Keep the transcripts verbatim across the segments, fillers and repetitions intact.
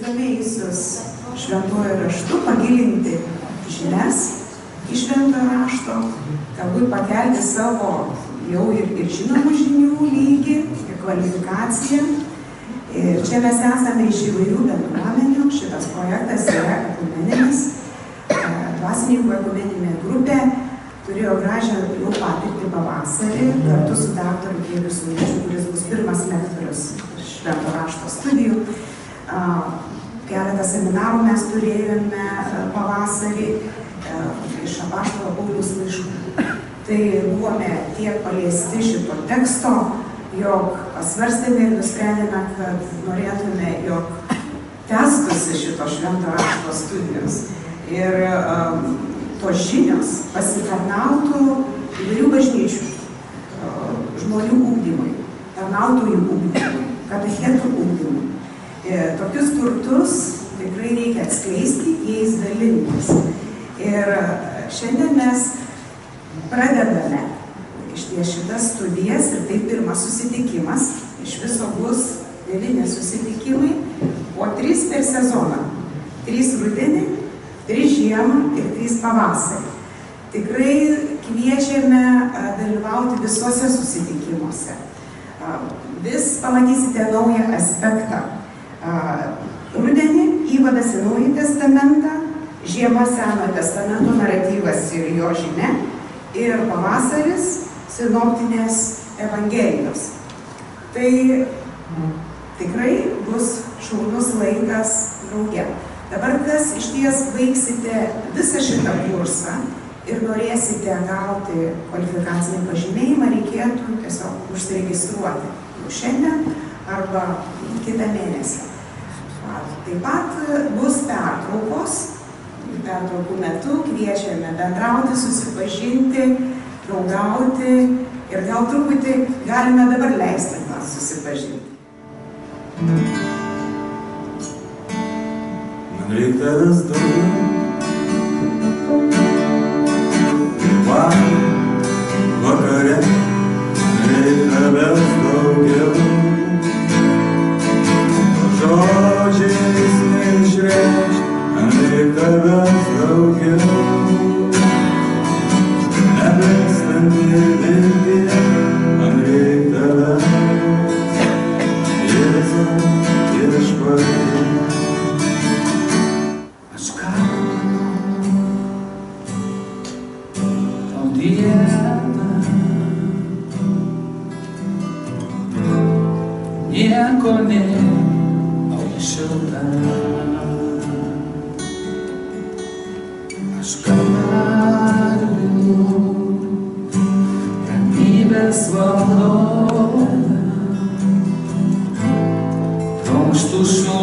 susidomėjusius šventuoju raštu pagilinti žinias iš šventojo rašto, galbūt pakelti savo jau ir, ir žinomų žinių lygį ir kvalifikaciją. Ir čia mes esame iš įvairių bendruomenių. Šitas projektas yra ekumeninis, dvasininkų ekumeninė grupė. Turėjo gražią jau patirtį pavasarį kartu su daktaru Giedriu Saulaičiu, kuris bus pirmas lektorius švento rašto studijų. Keletą seminarų mes turėjome pavasarį iš apaštalo Pauliaus laiškų. Tai buvome tiek paliesti šito teksto, jog pasvarstėme ir nusprendėme, kad norėtume, jog tęstųsi šito švento rašto studijos. Ir um, tos žinios pasitarnautų įvairių bažnyčių žmonių ugdymui, tarnautojų ugdymui, katechetų ugdymui. E, tokius turtus tikrai reikia atskleisti, jais dalintis. Ir šiandien mes pradedame iš ties šitas studijas ir tai pirmas susitikimas. Iš viso bus devyni susitikimai, o trys per sezoną. Trys rudenį, trys žiemą ir trys pavasarį. Tikrai kviečiame dalyvauti visuose susitikimuose. Vis pamatysite naują aspektą. Rudenį įvadas į Naująjį testamentą, žiema Senojo testamento naratyvas ir jo žinia, ir pavasaris sinoptinės evangelijos. Tai tikrai bus šaunus laikas drauge. Dabar, kas iš ties baigsite visą šitą kursą ir norėsite gauti kvalifikacinį pažymėjimą, reikėtų tiesiog užsiregistruoti jau šiandien arba kitą mėnesį. Taip pat bus pertraukos. Pertraukų metu kviečiame bendrauti, susipažinti, draugauti ir gal truputį galime dabar leisti tą susipažinti. Man reik tavęs daugiau, ir man vakare reik tavęs daugiau. Žodžiais neišreikšt, man reik tavęs daugiau. Nebekstant ir viltie, man reik tavęs, Jėzau, viešpatie. Aš ką tau dieną, nieko nėra šilta. Aš galiu ramybės valandą, trokštu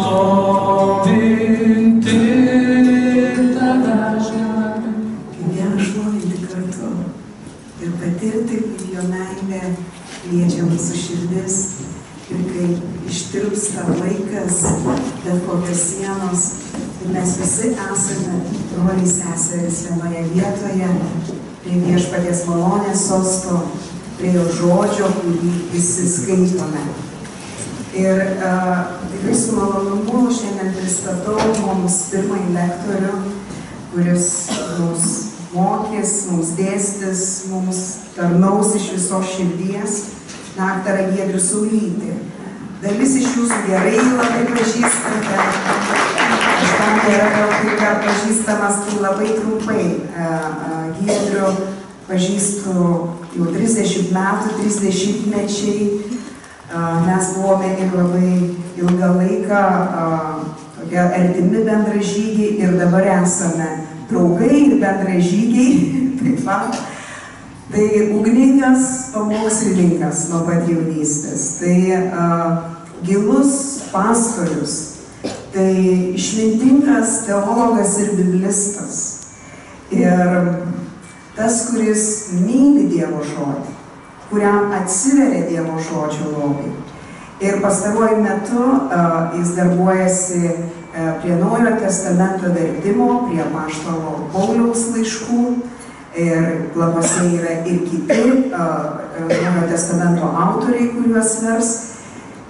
šlovinti tave žemę. Kaip ją šlovinti kartu ir patirti, kaip jo meilė liečia mūsų širdis ir kai ištirpsta laikas, bet kokios sienos ir mes visi esame broliai seserys vienoje vietoje, prie viešpaties malonės sosto, prie jo žodžio, kurį visi skaitome. Ir uh, tikrai su malonumu šiandien pristatau mums pirmąjį lektorių, kuris mums mokys, mums dėstys, mums tarnaus iš visos širdies, daktarą Giedrių Saulytį. Dalis iš jūsų gerai labai pažįstate. Aš tam nėra gal kaip dar pažįstamas, tai labai trumpai. Giedrių pažįstu jau trisdešimt metų, trisdešimtmečiai. Mes buvome ir labai ilgą laiką tokie artimi bendražygiai ir dabar esame draugai ir bendražygiai. Taip pat. Tai ugningas pamokslininkas nuo pat jaunystės, tai uh, gilus pastorius, tai išmintingas teologas ir biblistas. Ir tas, kuris myli Dievo žodį, kuriam atsiveria Dievo žodžio lobiai. Ir pastaruoju metu uh, jis darbuojasi uh, prie Naujojo testamento vertimo, prie apaštalo Pauliaus laiškų. Ir planuose yra ir kiti uh, Naujojo testamento autoriai, kuriuos vers.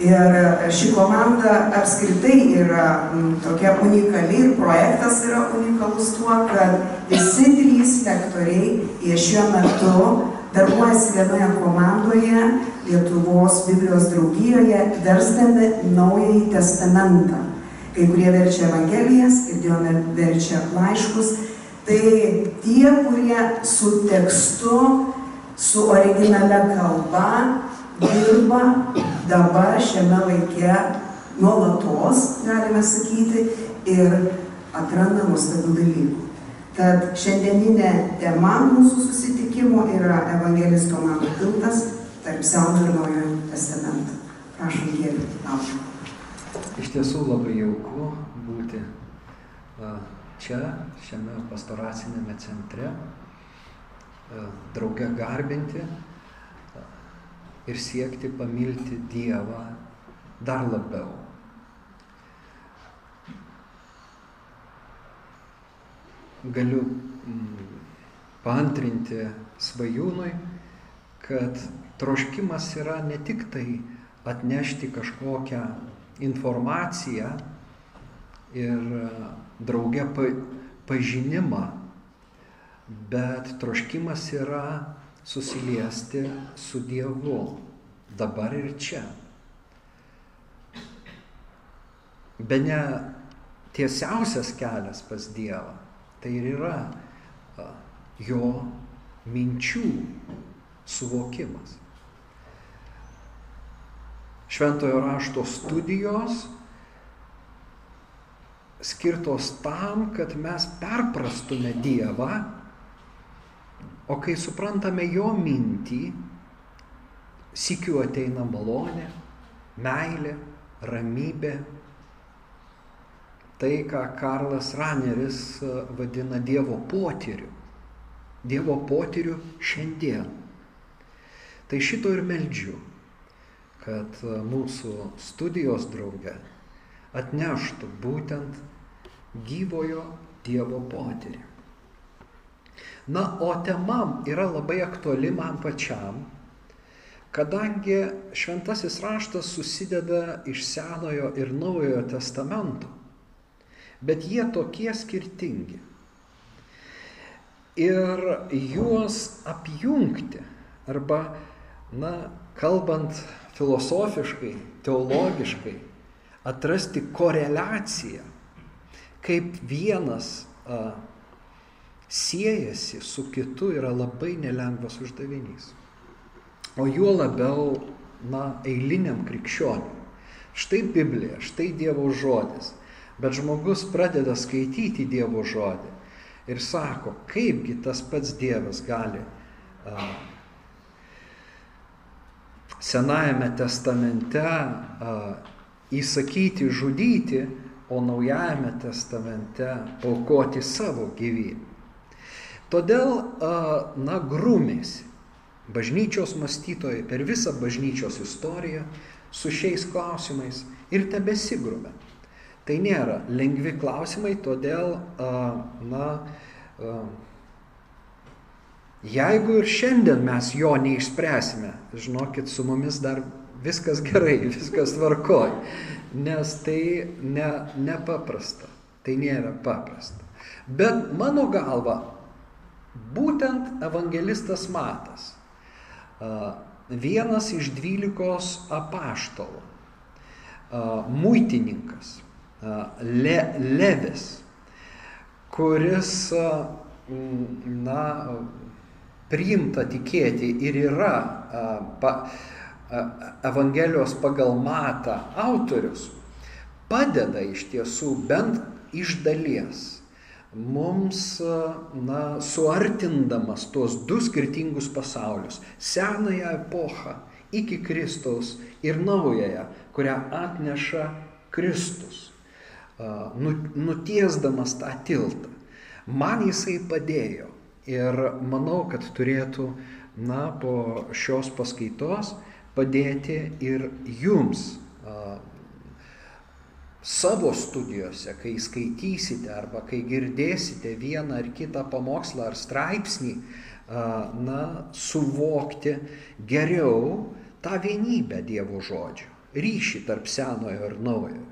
Ir ši komanda apskritai yra m, tokia unikali ir projektas yra unikalus tuo, kad visi trys lektoriai jie šiuo metu darbuojasi vienoje komandoje Lietuvos Biblijos draugijoje, versdami Naująjį testamentą. Kai kurie verčia Evangelijas, girdėjome verčia laiškus. Tai tie, kurie su tekstu, su originalia kalba dirba dabar šiame laike nuolatos, galime sakyti, ir atranda nuostabių dalykų. Tad šiandieninė tema mūsų susitikimo yra Evangelisto Mano tiltas tarp Senojo ir Naujojo testamento. Prašom, Dieve, ačiū. Iš tiesų labai jauku būti čia, šiame pastoracinėme centre, drauge garbinti ir siekti pamilti Dievą dar labiau. Galiu paantrinti Svajūnui, kad troškimas yra ne tik tai atnešti kažkokią informaciją ir drauge pažinimą, bet troškimas yra susiliesti su Dievu dabar ir čia. Bene tiesiausias kelias pas Dievą tai ir yra jo minčių suvokimas. Šventojo rašto studijos skirtos tam, kad mes perprastume Dievą, o kai suprantame jo mintį, sykiu ateina malonė, meilė, ramybė. Tai, ką Karlas Raneris vadina Dievo potyriu. Dievo potyriu šiandien. Tai šito ir meldžiu, kad mūsų studijos drauge atneštų būtent gyvojo Dievo potyrį. Na, o tema yra labai aktuali man pačiam, kadangi šventasis raštas susideda iš Senojo ir Naujojo testamento, bet jie tokie skirtingi. Ir juos apjungti, arba, na, kalbant filosofiškai, teologiškai, atrasti koreliaciją, kaip vienas a, siejasi su kitu, yra labai nelengvas uždavinys. O juo labiau, na, eiliniam krikščioniui. Štai Biblija, štai Dievo žodis. Bet žmogus pradeda skaityti Dievo žodį ir sako, kaipgi tas pats Dievas gali a, Senajame testamente a, įsakyti žudyti, o Naujajame testamente aukoti savo gyvybę. Todėl, na, grūmėsi bažnyčios mąstytojai per visą bažnyčios istoriją su šiais klausimais ir tebesigrūmė. Tai nėra lengvi klausimai, todėl, na, jeigu ir šiandien mes jo neišspręsime, žinokit, su mumis dar viskas gerai, viskas tvarkoj, nes tai ne, nepaprasta, tai nėra paprasta. Bet mano galva, būtent evangelistas Matas, vienas iš dvylikos apaštalų, muitininkas, Le, Levis, kuris, na, priimta tikėti ir yra pa, Evangelijos pagal Matą autorius, padeda iš tiesų bent iš dalies mums, na, suartindamas tuos du skirtingus pasaulius, senąją epochą iki Kristaus ir naująją, kurią atneša Kristus, nutiesdamas tą tiltą. Man jisai padėjo ir manau, kad turėtų, na, po šios paskaitos padėti ir jums savo studijose, kai skaitysite arba kai girdėsite vieną ar kitą pamokslą ar straipsnį, na, suvokti geriau tą vienybę Dievo žodžio. ryšį tarp senojo ir naujojo.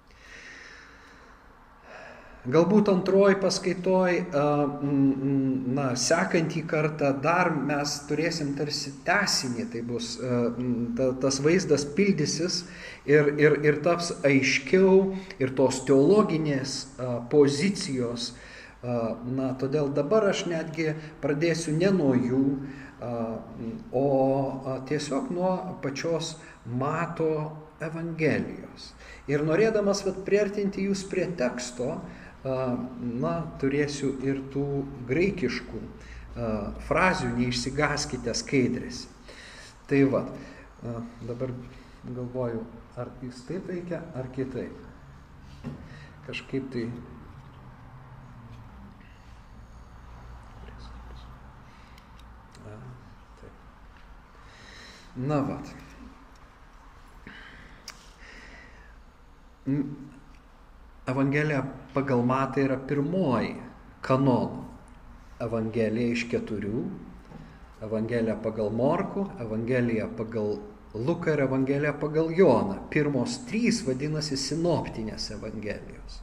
Galbūt antroji paskaitoj, na, sekantį kartą dar mes turėsim tarsi tęsinį, tai bus, ta, tas vaizdas pildysis ir, ir, ir taps aiškiau ir tos teologinės pozicijos. Na, todėl dabar aš netgi pradėsiu ne nuo jų, o tiesiog nuo pačios Mato Evangelijos. Ir norėdamas vat, priartinti jūs prie teksto, na, turėsiu ir tų graikiškų frazių, neišsigaskite skaidrėse. Tai va, dabar galvoju, ar jis taip veikia, ar kitaip. Kažkaip tai. Na, va. Evangelija pagal Matą yra pirmoji kanonų Evangelija iš keturių. Evangelija pagal Morkų, Evangelija pagal Luką ir Evangelija pagal Joną. Pirmos trys vadinasi sinoptinės Evangelijos.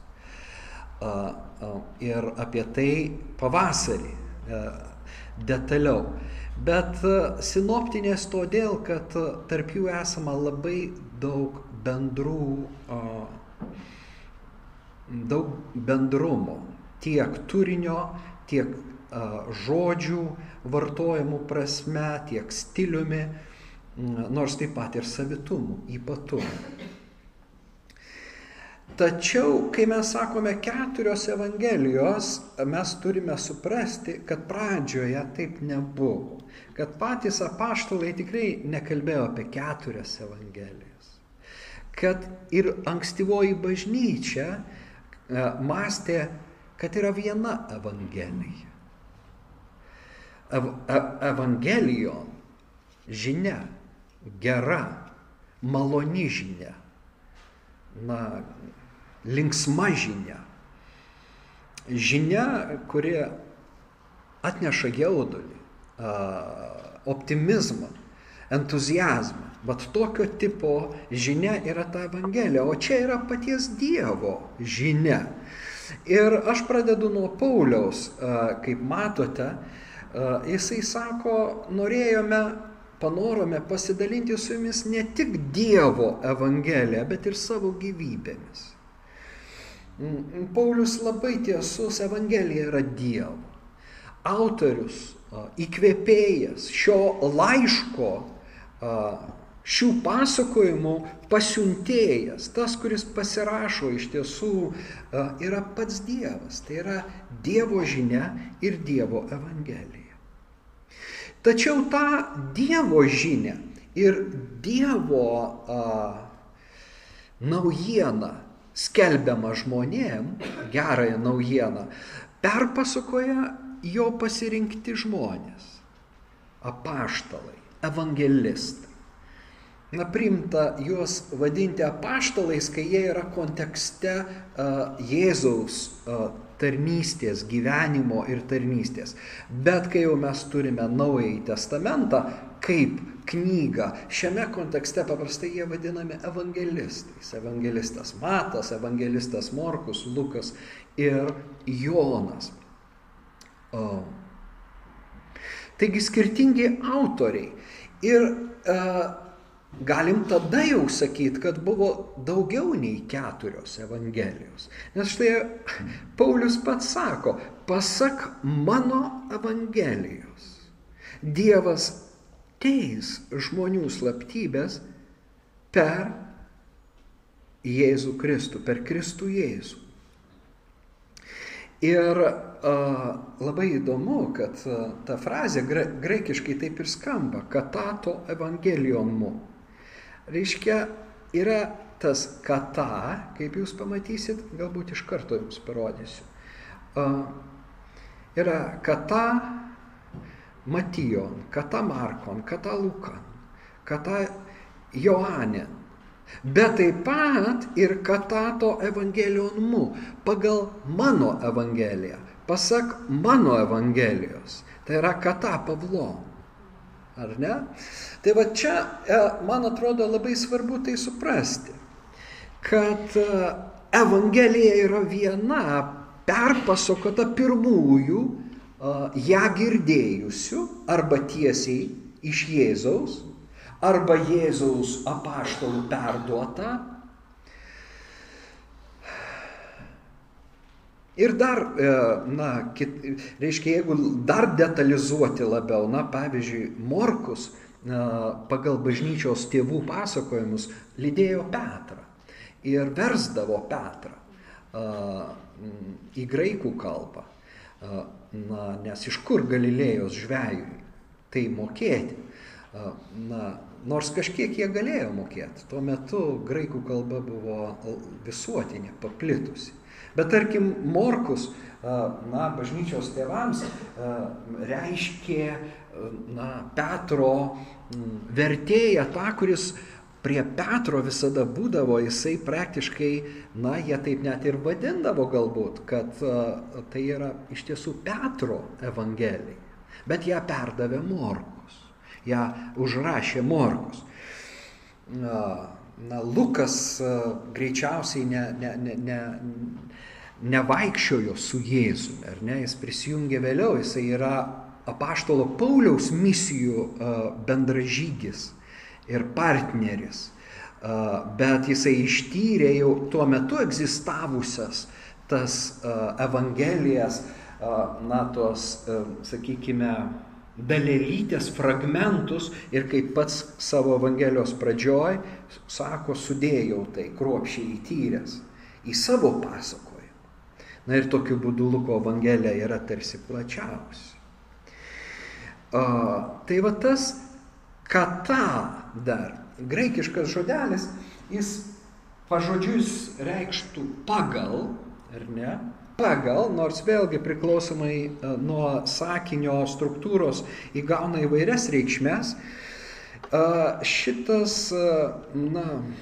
Ir apie tai pavasarį detaliau. Bet sinoptinės todėl, kad tarp jų esama labai daug bendrų, daug bendrumo, tiek turinio, tiek žodžių vartojimų prasme, tiek stiliumi, nors taip pat ir savitumų, ypatumų. Tačiau, kai mes sakome keturios Evangelijos, mes turime suprasti, kad pradžioje taip nebuvo. Kad patys apaštalai tikrai nekalbėjo apie keturias Evangelijas. Kad ir ankstyvoji bažnyčia mąstė, kad yra viena Evangelija. Ev Evangelijon žinia, gera, maloni žinia, na, linksma žinia. Žinia, kuri atneša jaudulį, optimizmą, entuziazmą. Vat tokio tipo žinia yra ta Evangelija, o čia yra paties Dievo žinia. Ir aš pradedu nuo Pauliaus, kaip matote, jisai sako, norėjome, panorome pasidalinti su jumis ne tik Dievo Evangeliją, bet ir savo gyvybėmis. Paulius labai tiesus, Evangelija yra Dievo. Autorius, įkvėpėjas šio laiško, šių pasakojimų pasiuntėjas, tas, kuris pasirašo iš tiesų, yra pats Dievas. Tai yra Dievo žinia ir Dievo Evangelija. Tačiau tą Dievo žinią ir Dievo a, naujieną skelbiamą žmonėm, gerąją naujieną, perpasakoja jo pasirinkti žmonės, apaštalai, evangelistai. Na, priimta juos vadinti apaštalais, kai jie yra kontekste uh, Jėzaus uh, tarnystės, gyvenimo ir tarnystės. Bet kai jau mes turime Naująjį testamentą kaip knygą, šiame kontekste paprastai jie vadinami evangelistais. Evangelistas Matas, evangelistas Morkus, Lukas ir Jonas. O. Taigi skirtingi autoriai. Ir uh, galim tada jau sakyti, kad buvo daugiau nei keturios Evangelijos. Nes štai Paulius pats sako, pasak mano Evangelijos, Dievas teis žmonių slaptybės per Jėzų Kristų, per Kristų Jėzų. Ir uh, labai įdomu, kad uh, ta frazė gra graikiškai taip ir skamba, katato evangelionu. Reiškia, yra tas kata, kaip jūs pamatysit, galbūt iš karto jums parodysiu. Uh, yra kata Matijon, kata Markon, kata Lukan, kata Joanen. Bet taip pat ir katato evangelionu, pagal mano evangeliją, pasak mano evangelijos. Tai yra kata Pavlon. ar ne? Tai va čia, man atrodo, labai svarbu tai suprasti, kad Evangelija yra viena perpasakota pirmųjų ją girdėjusių arba tiesiai iš Jėzaus, arba Jėzaus apaštalų perduota. Ir dar, na, kit, reiškia, jeigu dar detalizuoti labiau, na, pavyzdžiui, Morkus pagal bažnyčios tėvų pasakojimus lydėjo Petrą ir versdavo Petrą į graikų kalbą, na, nes iš kur Galilėjos žvejui tai mokėti. Na, nors kažkiek jie galėjo mokėti, tuo metu graikų kalba buvo visuotinė, paplitusi. Bet tarkim, Morkus, na, bažnyčios tėvams reiškė, na, Petro vertėją tą, kuris prie Petro visada būdavo, jisai praktiškai, na, jie taip net ir vadindavo galbūt, kad tai yra iš tiesų Petro evangelija, bet ją perdavė Morkus, ją užrašė Morkus. Na, Lukas greičiausiai ne, ne, ne, ne, nevaikščiojo su Jėzumi, ar ne, jis prisijungė vėliau, jisai yra apaštalo Pauliaus misijų bendražygis ir partneris, bet jisai ištyrė jau tuo metu egzistavusias tas evangelijas, na, tos, sakykime, dalelytės fragmentus ir kaip pats savo evangelijos pradžioj, sako, sudėjau tai kruopščiai įtyręs į savo pasakojimą. Na ir tokiu būdu Luko evangelija yra tarsi plačiausia. Tai va tas kata dar, graikiškas žodelis, jis pažodžius reikštų pagal, ar ne? Pagal, nors vėlgi priklausomai nuo sakinio struktūros įgauna įvairias reikšmes, šitas, na,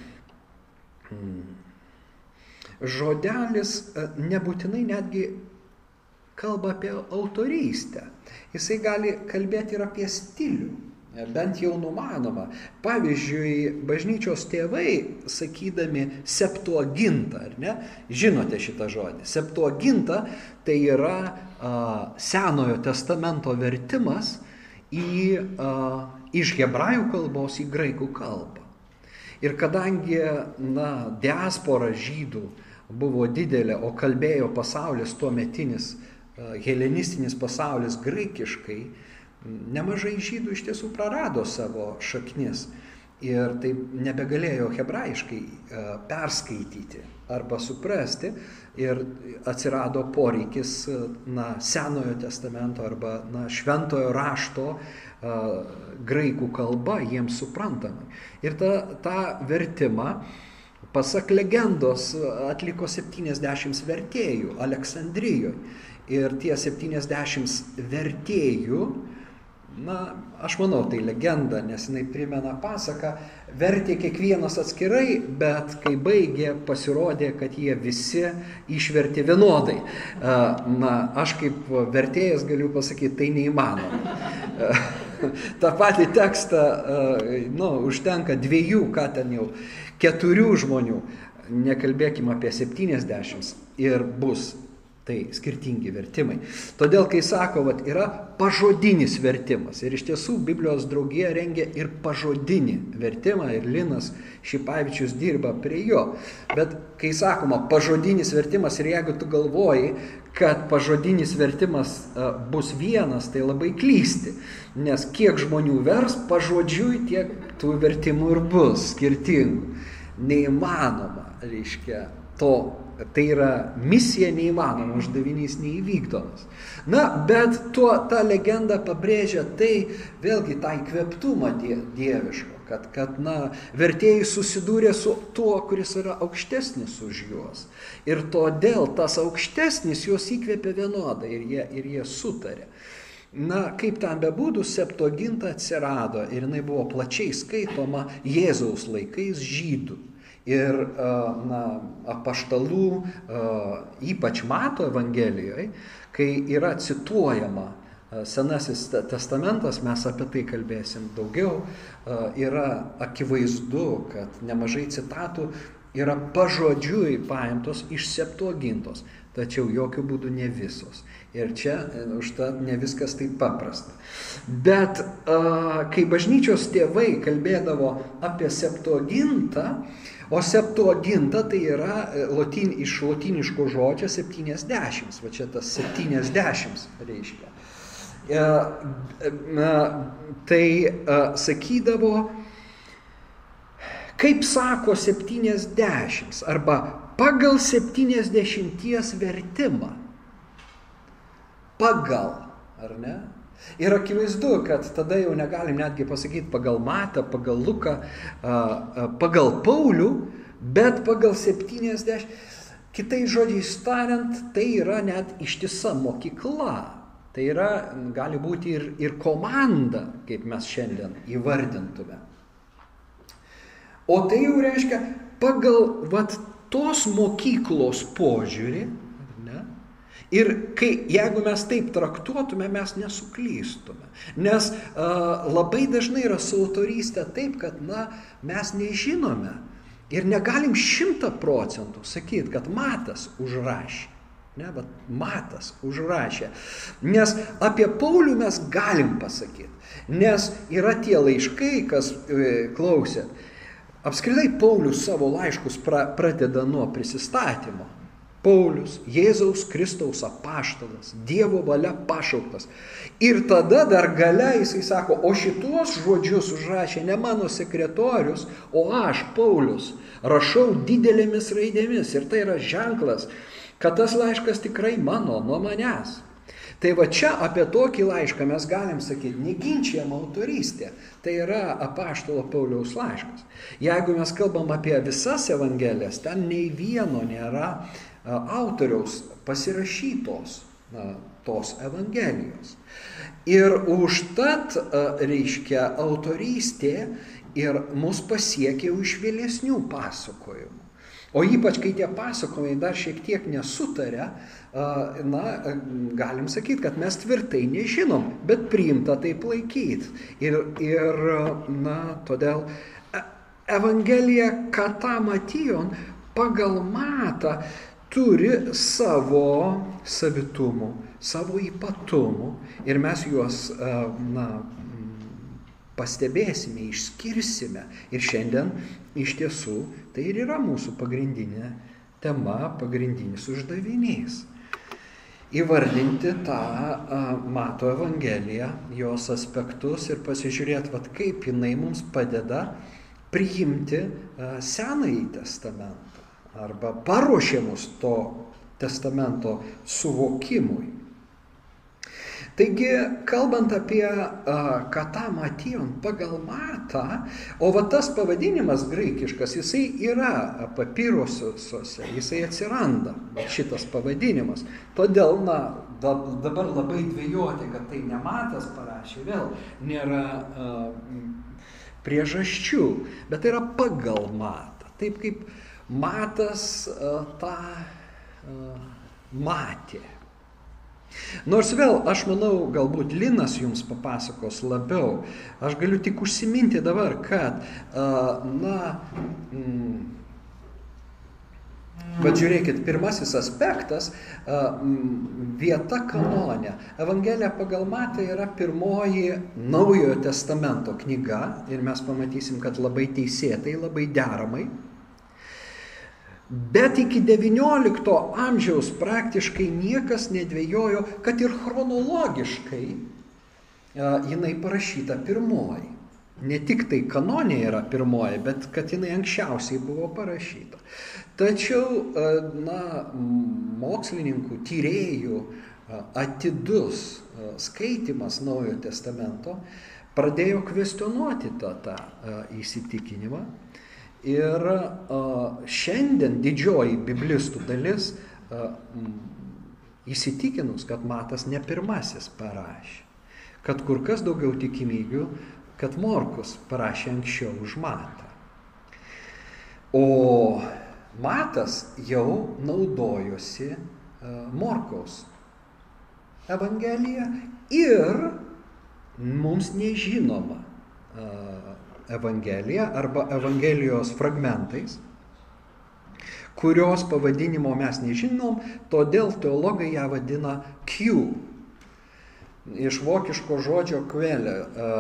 žodelis nebūtinai netgi kalba apie autorystę. Jisai gali kalbėti ir apie stilių, bent jau numanoma. Pavyzdžiui, bažnyčios tėvai, sakydami Septuagintą, ar ne, žinote šitą žodį. Septuaginta tai yra a, Senojo testamento vertimas į, a, iš hebrajų kalbos į graikų kalbą. Ir kadangi, na, diaspora žydų buvo didelė, o kalbėjo pasaulis tuometinis, a, helenistinis pasaulis graikiškai, nemažai žydų iš tiesų prarado savo šaknis ir taip nebegalėjo hebrajiškai perskaityti arba suprasti ir atsirado poreikis, na, Senojo testamento arba, na, šventojo rašto graikų kalba jiems suprantamai. Ir tą, tą vertimą, pasak legendos, atliko septyniasdešimt vertėjų Aleksandrijoje. Ir tie septyniasdešimt vertėjų, na, aš manau, tai legenda, nes jinai primena pasaką, vertė kiekvienas atskirai, bet kai baigė, pasirodė, kad jie visi išvertė vienodai. Na, aš kaip vertėjas galiu pasakyti, tai neįmanoma. Ta patį tekstą, nu, užtenka dviejų, ką ten jau, keturių žmonių, nekalbėkime apie septyniasdešimt, ir bus tai skirtingi vertimai. Todėl, kai sako, vat, yra pažodinis vertimas, ir iš tiesų Biblijos draugija rengia ir pažodinį vertimą, ir Linas Šipavičius dirba prie jo. Bet kai sakoma pažodinis vertimas, ir jeigu tu galvoji, kad pažodinis vertimas a, bus vienas, tai labai klysti, nes kiek žmonių vers pažodžiui, tiek tų vertimų ir bus skirtingų. Neįmanoma, reiškia, to. Tai yra misija neįmanoma, uždavinys neįvykdomas. Na, bet tuo ta legenda pabrėžia tai, vėlgi tą įkvėptumą dieviško, kad, kad na, vertėjai susidūrė su tuo, kuris yra aukštesnis už juos. Ir todėl tas aukštesnis juos įkvėpė vienodai ir jie, ir jie sutarė. Na, kaip ten bebūtų, Septuaginta atsirado ir jinai buvo plačiai skaitoma Jėzaus laikais žydų. Ir, na, apaštalų, ypač Mato evangelijoje, kai yra cituojama Senasis testamentas, mes apie tai kalbėsim daugiau, yra akivaizdu, kad nemažai citatų yra pažodžiui paimtos iš Septuagintos, tačiau jokių būdų ne visos. Ir čia užtat ne viskas taip paprasta. Bet kai bažnyčios tėvai kalbėdavo apie Septuagintą, o Septuaginta tai yra lotin, iš lotiniško žodžio septyniasdešimt, va čia tas septyniasdešimt reiškia. Tai sakydavo, kaip sako septyniasdešimt, arba pagal septyniasdešimties vertimą. Pagal, ar ne? Ir akivaizdu, kad tada jau negalim netgi pasakyti pagal Matą, pagal Luką, pagal Paulių, bet pagal septyniasdešimt. Kitais žodžiais tariant, tai yra net ištisa mokykla. Tai yra, gali būti ir, ir komanda, kaip mes šiandien įvardintume. O tai jau reiškia, pagal vat, tos mokyklos požiūrį, ne? Ir kai, jeigu mes taip traktuotume, mes nesuklystume. Nes uh, labai dažnai yra su autorystė taip, kad na, mes nežinome ir negalim šimtą procentų sakyti, kad Matas užrašė. Ne, bet Matas užrašė. Nes apie Paulių mes galim pasakyti. Nes yra tie laiškai, kas e, klausė. Apskritai Paulius savo laiškus pra, pradeda nuo prisistatymo. Paulius, Jėzaus Kristaus apaštalas, Dievo valia pašauktas. Ir tada dar gale jisai sako, o šituos žodžius užrašė ne mano sekretorius, o aš, Paulius, rašau didelėmis raidėmis. Ir tai yra ženklas, kad tas laiškas tikrai mano, nuo manęs. Tai va čia apie tokį laišką mes galim sakyti, neginčiama autorystė. Tai yra apaštalo Pauliaus laiškas. Jeigu mes kalbam apie visas evangelijas, ten nei vieno nėra autoriaus pasirašytos na, tos evangelijos. Ir užtat, reiškia, autorystė ir mus pasiekia jau iš vėlesnių pasakojimų. O ypač, kai tie pasakojimai dar šiek tiek nesutaria, na, galim sakyti, kad mes tvirtai nežinom, bet priimta taip laikyti. Ir, ir na, todėl Evangelija Kata Matijon pagal Matą turi savo savitumų, savo ypatumų ir mes juos, na, pastebėsime, išskirsime. Ir šiandien iš tiesų tai ir yra mūsų pagrindinė tema, pagrindinis uždavinys. Įvardinti tą Mato Evangeliją, jos aspektus ir pasižiūrėti, vat, kaip jinai mums padeda priimti Senąjį testamentą arba paruošė mus to testamento suvokimui. Taigi, kalbant apie uh, Kata Matijon pagal Matą, o va tas pavadinimas graikiškas, jisai yra papirusuose, jisai atsiranda, šitas pavadinimas. Todėl, na, dabar labai dvejoti, kad tai ne Matas parašė, vėl nėra uh, priežasčių, bet tai yra pagal Matą. Taip kaip Matas uh, tą uh, matė. Nors vėl, aš manau, galbūt Linas jums papasakos labiau. Aš galiu tik užsiminti dabar, kad, na, mm, bet žiūrėkit, pirmasis aspektas, vieta kanone. Evangelija pagal Matą yra pirmoji Naujojo testamento knyga ir mes pamatysim, kad labai teisėtai, labai deramai. Bet iki devyniolikto amžiaus praktiškai niekas nedvejojo, kad ir chronologiškai jinai parašyta pirmoji. Ne tik tai kanonė yra pirmoji, bet kad jinai anksčiausiai buvo parašyta. Tačiau, na, mokslininkų, tyrėjų atidus skaitimas Naujojo testamento pradėjo kvestionuoti tą, tą įsitikinimą. Ir uh, šiandien didžioji biblistų dalis uh, įsitikinus, kad Matas ne pirmasis parašė, kad kur kas daugiau tikimybių, kad Morkus parašė anksčiau už Matą. O Matas jau naudojosi uh, Morkaus evangelija ir mums nežinoma evangelija arba evangelijos fragmentais, kurios pavadinimo mes nežinom, todėl teologai ją vadina Q. Iš vokiško žodžio kvėlė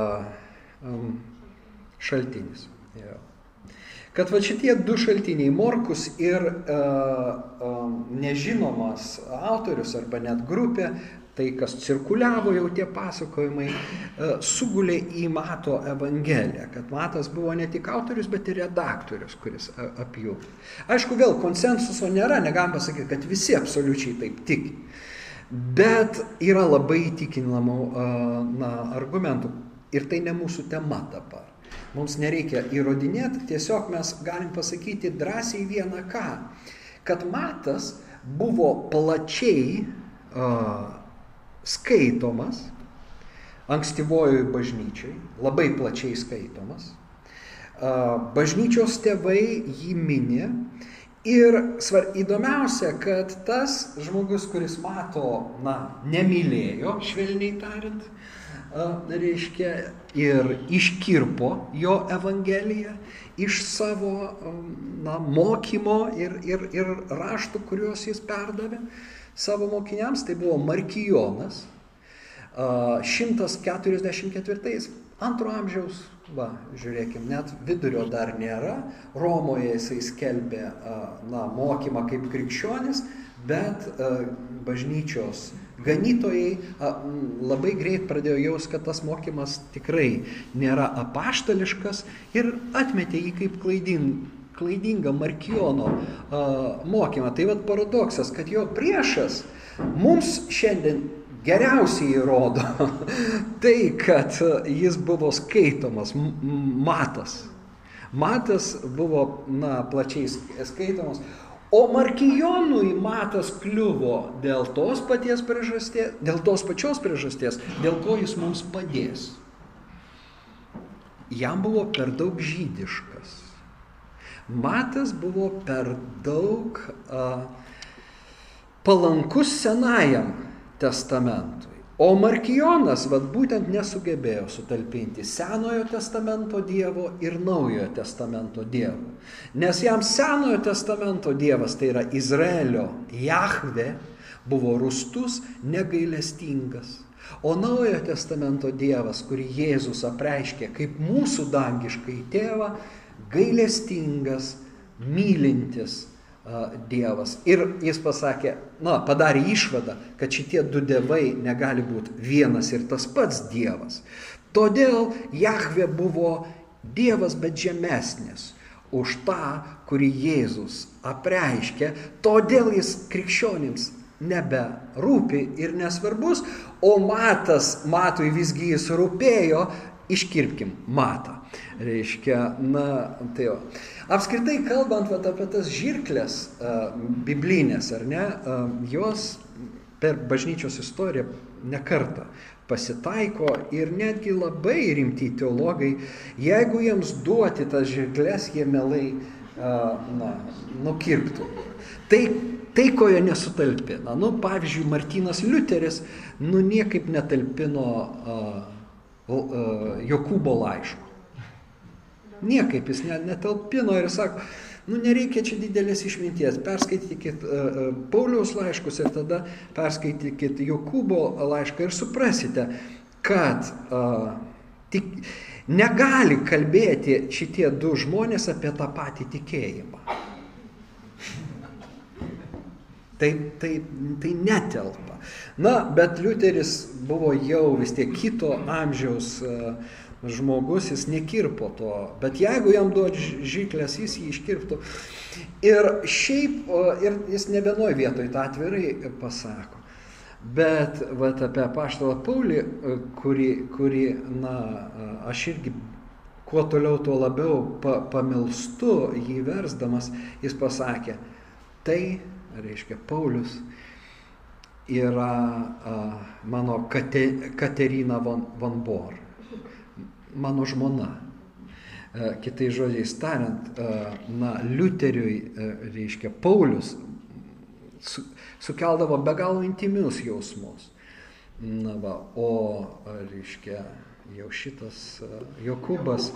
šaltinis. Ja. Kad va šitie du šaltiniai, Morkus ir uh, uh, nežinomas autorius arba net grupė, tai kas cirkuliavo jau tie pasakojimai, uh, sugulė į Mato Evangeliją, kad Matas buvo ne tik autorius, bet ir redaktorius, kuris uh, apjungė. Aišku, vėl konsensuso nėra, negalim pasakyti, kad visi absoliučiai taip tiki, bet yra labai įtikinamų uh, na, argumentų ir tai ne mūsų tema dabar. Mums nereikia įrodinėti, tiesiog mes galim pasakyti drąsiai vieną ką, kad Matas buvo plačiai uh, skaitomas ankstyvojoj bažnyčiai, labai plačiai skaitomas. Uh, bažnyčios tėvai jį minė ir svar, įdomiausia, kad tas žmogus, kuris Mato, na, nemylėjo, švelniai tariant, reiškia, ir iškirpo jo evangeliją iš savo na, mokymo ir, ir, ir raštų, kuriuos jis perdavė savo mokiniams. Tai buvo Markijonas, šimtas keturiasdešimt ketvirtais, antro amžiaus, va, žiūrėkim, net vidurio dar nėra, Romoje jisai skelbė na, mokymą kaip krikščionis, bet bažnyčios ganytojai labai greit pradėjo jaust, kad tas mokymas tikrai nėra apaštališkas ir atmetė jį kaip klaidin, klaidingą Markijono mokymą. Tai vat paradoksas, kad jo priešas mums šiandien geriausiai įrodo tai, kad jis buvo skaitomas, Matas. Matas buvo na, plačiai skaitomas. O Markijonui Matas kliuvo dėl tos paties priežasties, dėl tos pačios priežasties, dėl ko jis mums padės. Jam buvo per daug žydiškas. Matas buvo per daug a, palankus Senajam testamentui. O Markijonas vat, būtent nesugebėjo sutalpinti Senojo testamento Dievo ir Naujojo testamento Dievo. Nes jam Senojo testamento Dievas, tai yra Izraelio Jahve, buvo rūstus, negailestingas. O Naujojo testamento Dievas, kurį Jėzus apreiškė kaip mūsų dangiškai tėvą, gailestingas, mylintis Dievas. Ir jis pasakė, na, padarė išvadą, kad šitie du dievai negali būti vienas ir tas pats Dievas. Todėl Jahve buvo Dievas, bet žemesnis už tą, kurį Jėzus apreiškė. Todėl jis krikščionims neberūpi ir nesvarbus, o Matas, Matui visgi jis rūpėjo, iškirpkim Matą. Reiškia, na, tai jo. Apskritai kalbant vat, apie tas žirklės uh, biblinės, ar ne, uh, jos per bažnyčios istoriją nekartą pasitaiko ir netgi labai rimti teologai, jeigu jiems duoti tas žirklės, jie mielai uh, na, nukirptų. Tai, tai ko jie nesutalpina. Nu, pavyzdžiui, Martynas Liuteris nu, niekaip netalpino uh, uh, Jokūbo laiško. Niekaip jis netalpino ir sako, nu nereikia čia didelės išminties, perskaitykit uh, Pauliaus laiškus ir tada perskaitykit Jokūbo laišką ir suprasite, kad uh, tik, negali kalbėti šitie du žmonės apie tą patį tikėjimą. Tai, tai, tai netelpa. Na, bet Liuteris buvo jau vis tiek kito amžiaus uh, žmogus, jis nekirpo to, bet jeigu jam duot žirklės, jis jį iškirptų. Ir šiaip, ir jis ne vienoj vietoj tą atvirai pasako. Bet vat, apie apaštalą Paulį, kurį, kurį, na, aš irgi kuo toliau, tuo labiau pa, pamilstu jį versdamas, jis pasakė, tai, reiškia, Paulius yra a, mano Kate, Katerina von, von Bor. Mano žmona. Kitais žodžiais tariant, na, Liuteriui, reiškia, Paulius su, sukeldavo be galo intimius jausmus. Na va, o, reiškia, jau šitas Jokūbas,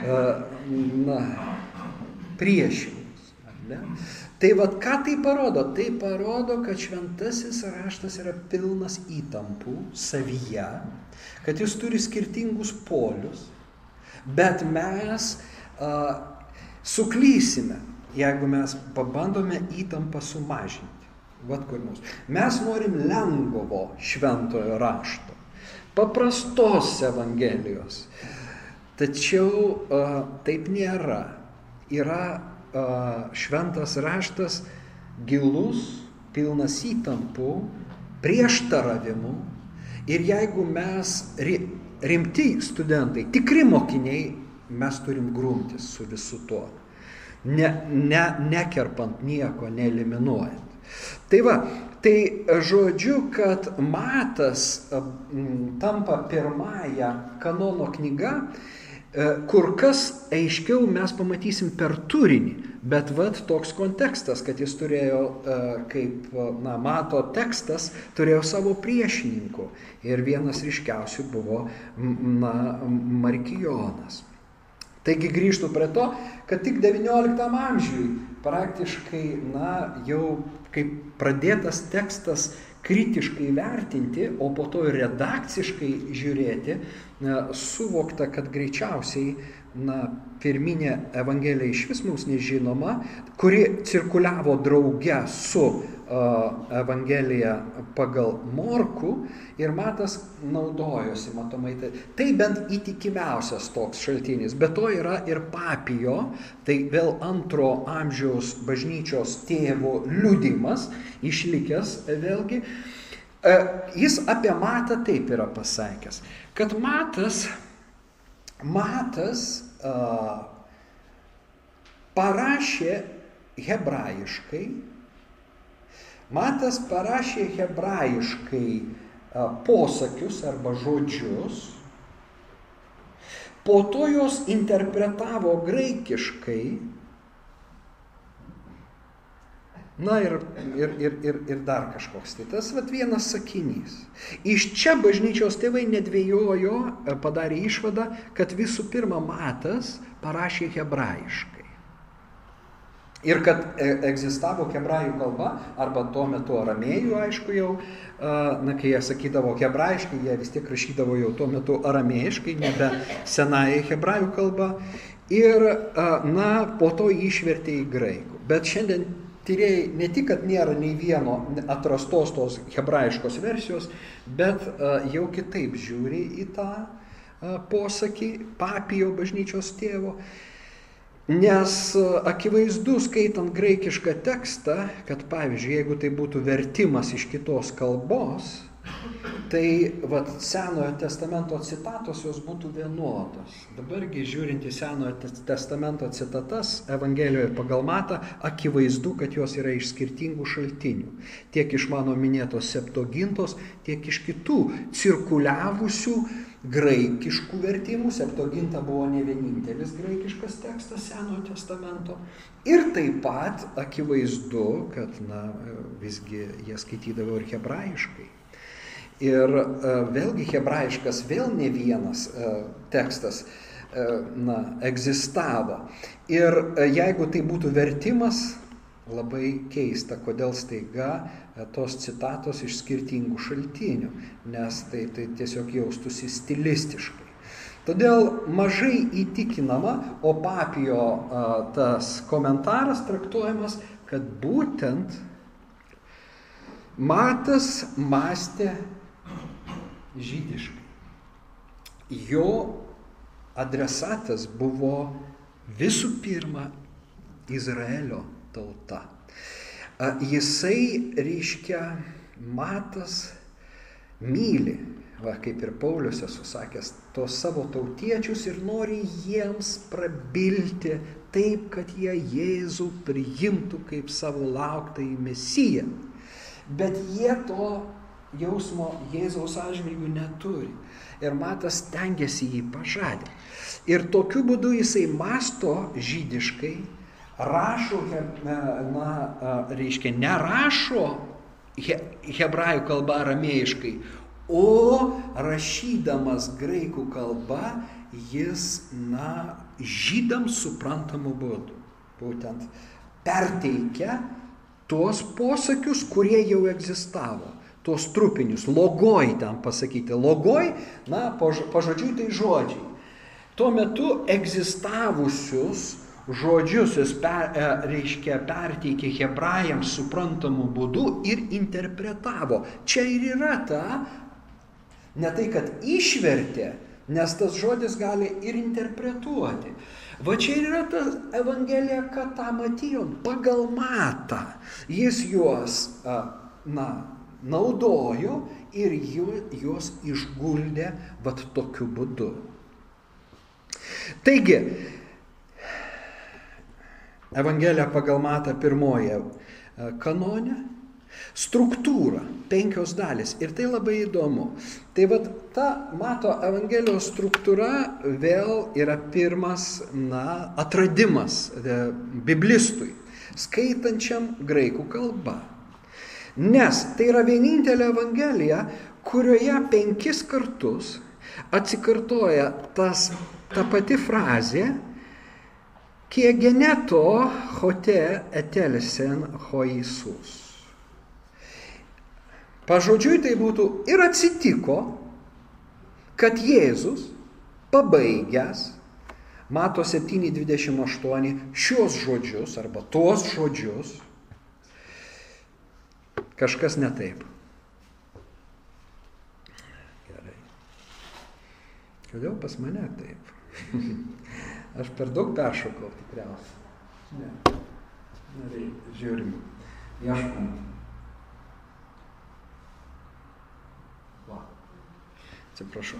na, priešinimas, ar ne? Tai vad, ką tai parodo? Tai parodo, kad šventasis raštas yra pilnas įtampų savyje, kad jis turi skirtingus polius, bet mes a, suklysime, jeigu mes pabandome įtampą sumažinti. Vat kur mūsų. Mes norim lengvo šventojo rašto, paprastos evangelijos. Tačiau a, taip nėra. Yra a, šventas raštas gilus, pilnas įtampų, prieštaravimų. Ir jeigu mes rimti studentai, tikri mokiniai, mes turim grumtis su visu tuo. Ne, ne, nekerpant nieko, neeliminuojant. Tai va, tai žodžiu, kad Matas tampa pirmąją kanono knyga, kur kas aiškiau mes pamatysim per turinį, bet vat toks kontekstas, kad jis turėjo, kaip na, Mato tekstas, turėjo savo priešininkų ir vienas ryškiausių buvo na, Markijonas. Taigi grįžtų prie to, kad tik devynioliktam amžiui praktiškai, na, jau kaip pradėtas tekstas kritiškai vertinti, o po to ir redakciškai žiūrėti, na, suvokta, kad greičiausiai, na, pirminė evangelija iš vis mums nežinoma, kuri cirkuliavo drauge su uh, evangelija pagal Morkų ir Matas naudojosi, matomai, tai, tai bent įtikimiausias toks šaltinis, bet to yra ir Papijo, tai vėl antro amžiaus bažnyčios tėvo liudimas, išlikęs vėlgi, uh, jis apie Matą taip yra pasakęs, kad Matas, Matas uh, parašė hebrajiškai, Matas parašė hebrajiškai uh, posakius arba žodžius, po to jos interpretavo graikiškai, na ir, ir, ir, ir, ir dar kažkoks. Tai tas vat, vienas sakinys. Iš čia bažnyčios tėvai nedvėjojo, padarė išvadą, kad visų pirma Matas parašė hebrajiškai. Ir kad egzistavo hebrajų kalba, arba tuo metu aramėjų, aišku jau, na, kai jie sakydavo hebrajiškai, jie vis tiek rašydavo jau tuo metu aramėjiškai, nebe senąją hebrajų kalbą. Ir, na, po to jį išvertė į graikų. Bet šiandien tyrėjai ne tik, kad nėra nei vieno atrastos tos hebrajiškos versijos, bet jau kitaip žiūri į tą posakį Papijo bažnyčios tėvo. Nes akivaizdu, skaitant graikišką tekstą, kad pavyzdžiui, jeigu tai būtų vertimas iš kitos kalbos, tai vat, Senojo testamento citatos jos būtų vienodos. Dabargi žiūrint į Senojo testamento citatas Evangelijoje pagal Matą, akivaizdu, kad jos yra iš skirtingų šaltinių. Tiek iš mano minėtos Septuagintos, tiek iš kitų cirkuliavusių graikiškų vertimų. Septuaginta buvo ne vienintelis graikiškas tekstas Senojo testamento. Ir taip pat akivaizdu, kad na, visgi jie skaitydavo ir hebrajiškai. Ir uh, vėlgi hebrajiškas vėl ne vienas uh, tekstas uh, na, egzistavo. Ir uh, jeigu tai būtų vertimas, labai keista, kodėl staiga uh, tos citatos iš skirtingų šaltinių, nes tai, tai tiesiog jaustųsi stilistiškai. Todėl mažai įtikinama, o Papijo uh, tas komentaras traktuojamas, kad būtent Matas mąstė žydiškai. Jo adresatas buvo visų pirma Izraelio tauta. Jisai, reiškia, Matas myli, va, kaip ir Paulius esu sakęs, tos savo tautiečius ir nori jiems prabilti taip, kad jie Jėzų priimtų kaip savo lauktąjį Mesiją. Bet jie to jausmo Jėzaus atžvilgių neturi. Ir Matas stengiasi jį pažadinti. Ir tokiu būdu jisai mąsto žydiškai, rašo, na, reiškia, nerašo he, hebrajų kalba aramėjiškai, o rašydamas graikų kalba jis, na, žydams suprantamų būdų. Būtent perteikia tuos posakius, kurie jau egzistavo, tuos trupinius, logoj ten pasakyti. Logoj, na, pažodžiui tai žodžiai. Tuo metu egzistavusius žodžius jis per, reiškia, perteikė hebrajams suprantamų būdų ir interpretavo. Čia ir yra ta, ne tai, kad išvertė, nes tas žodis gali ir interpretuoti. Va čia ir yra ta Evangelija, kad tą matėjom pagal matą. Jis juos, na, naudojo ir juos išguldė vat tokiu būdu. Taigi, Evangelija pagal matą pirmoje kanone, struktūra, penkios dalis. Ir tai labai įdomu. Tai vat ta Mato Evangelijos struktūra vėl yra pirmas, na, atradimas e, biblistui, skaitančiam graikų kalbą. Nes tai yra vienintelė Evangelija, kurioje penkis kartus atsikartoja tas, ta pati frazė kiegeneto hote etelesen hoisus. Pažodžiui tai būtų ir atsitiko, kad Jėzus pabaigęs Mato septyni dvidešimt aštuoni šios žodžius arba tuos žodžius, kažkas ne taip. Gerai. Kodėl pas mane taip? Aš per daug peršokau tikriausiai. Ne. Gerai, žiūrim. Ieškom. Va. Atsiprašau.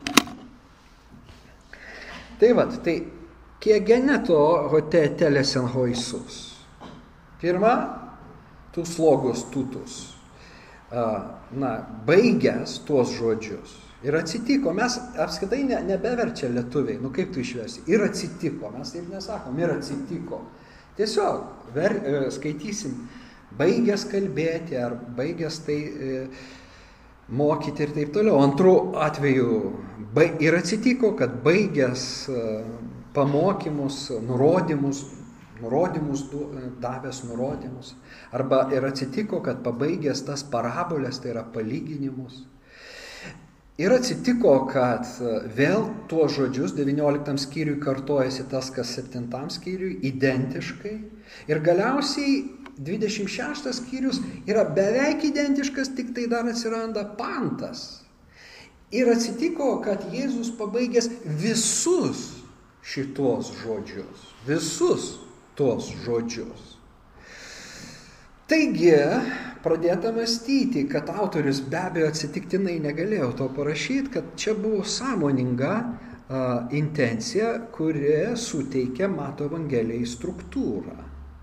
Tai vat, tai kiegeneto hote telesen hoisus. Pirma, tu slogos tutus. Na, baigęs tuos žodžius. Ir atsitiko, mes apskritai ne, nebeverčia lietuviai, nu kaip tu išversi, ir atsitiko, mes taip nesakom, ir atsitiko. Tiesiog ver, skaitysim, baigęs kalbėti ar baigęs tai e, mokyti ir taip toliau. Antrų atveju baig, ir atsitiko, kad baigęs e, pamokymus, nurodymus, nurodymus davęs nurodymus, arba ir atsitiko, kad pabaigęs tas parabolės, tai yra palyginimus. Ir atsitiko, kad vėl tuos žodžius devynioliktam skyriui kartojasi tas, kas septintam skyriui, identiškai. Ir galiausiai dvidešimt šeštas skyrius yra beveik identiškas, tik tai dar atsiranda pantas. Ir atsitiko, kad Jėzus pabaigęs visus šitos žodžius, visus tuos žodžius. Taigi, pradėta mąstyti, kad autorius be abejo atsitiktinai negalėjo to parašyti, kad čia buvo sąmoninga a, intencija, kuri suteikia Mato Evangelijai struktūrą.